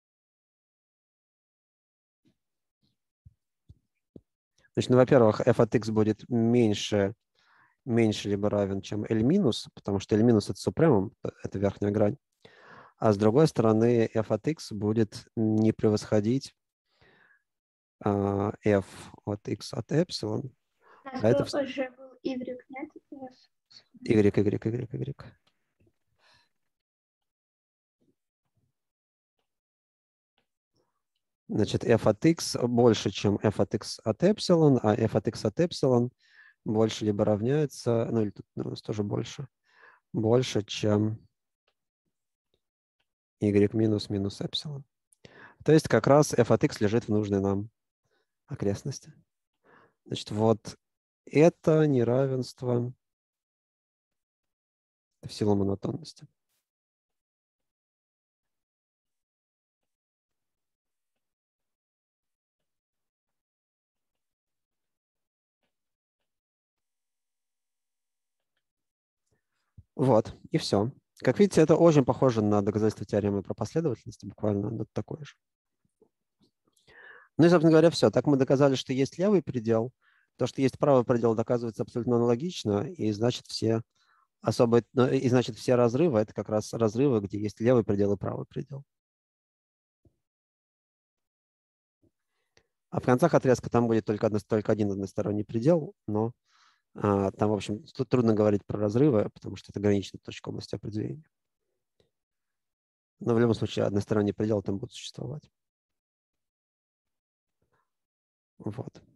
значит, ну, во-первых, f от x будет меньше либо равен, чем L минус, потому что L минус это супремум, это верхняя грань. А с другой стороны, f от x будет не превосходить f от x от эпсилон. У нас А это уже был y, нет? y. Значит, f от x больше, чем f от x от эпсилон, а f от x от эпсилон больше либо равняется, ну или тут у нас тоже больше, чем y минус минус эпсилон. То есть как раз f от x лежит в нужной нам окрестности. Значит, вот это неравенство в силу монотонности. Вот, и все. Как видите, это очень похоже на доказательство теоремы про последовательность, буквально вот такое же. Ну и, собственно говоря, все. Так мы доказали, что есть левый предел. То, что есть правый предел, доказывается абсолютно аналогично, и значит все все разрывы — это как раз разрывы, где есть левый предел и правый предел. А в концах отрезка там будет только один односторонний предел, но там, в общем, тут трудно говорить про разрывы, потому что это граничная точка области определения. Но в любом случае односторонний предел там будет существовать. Вот.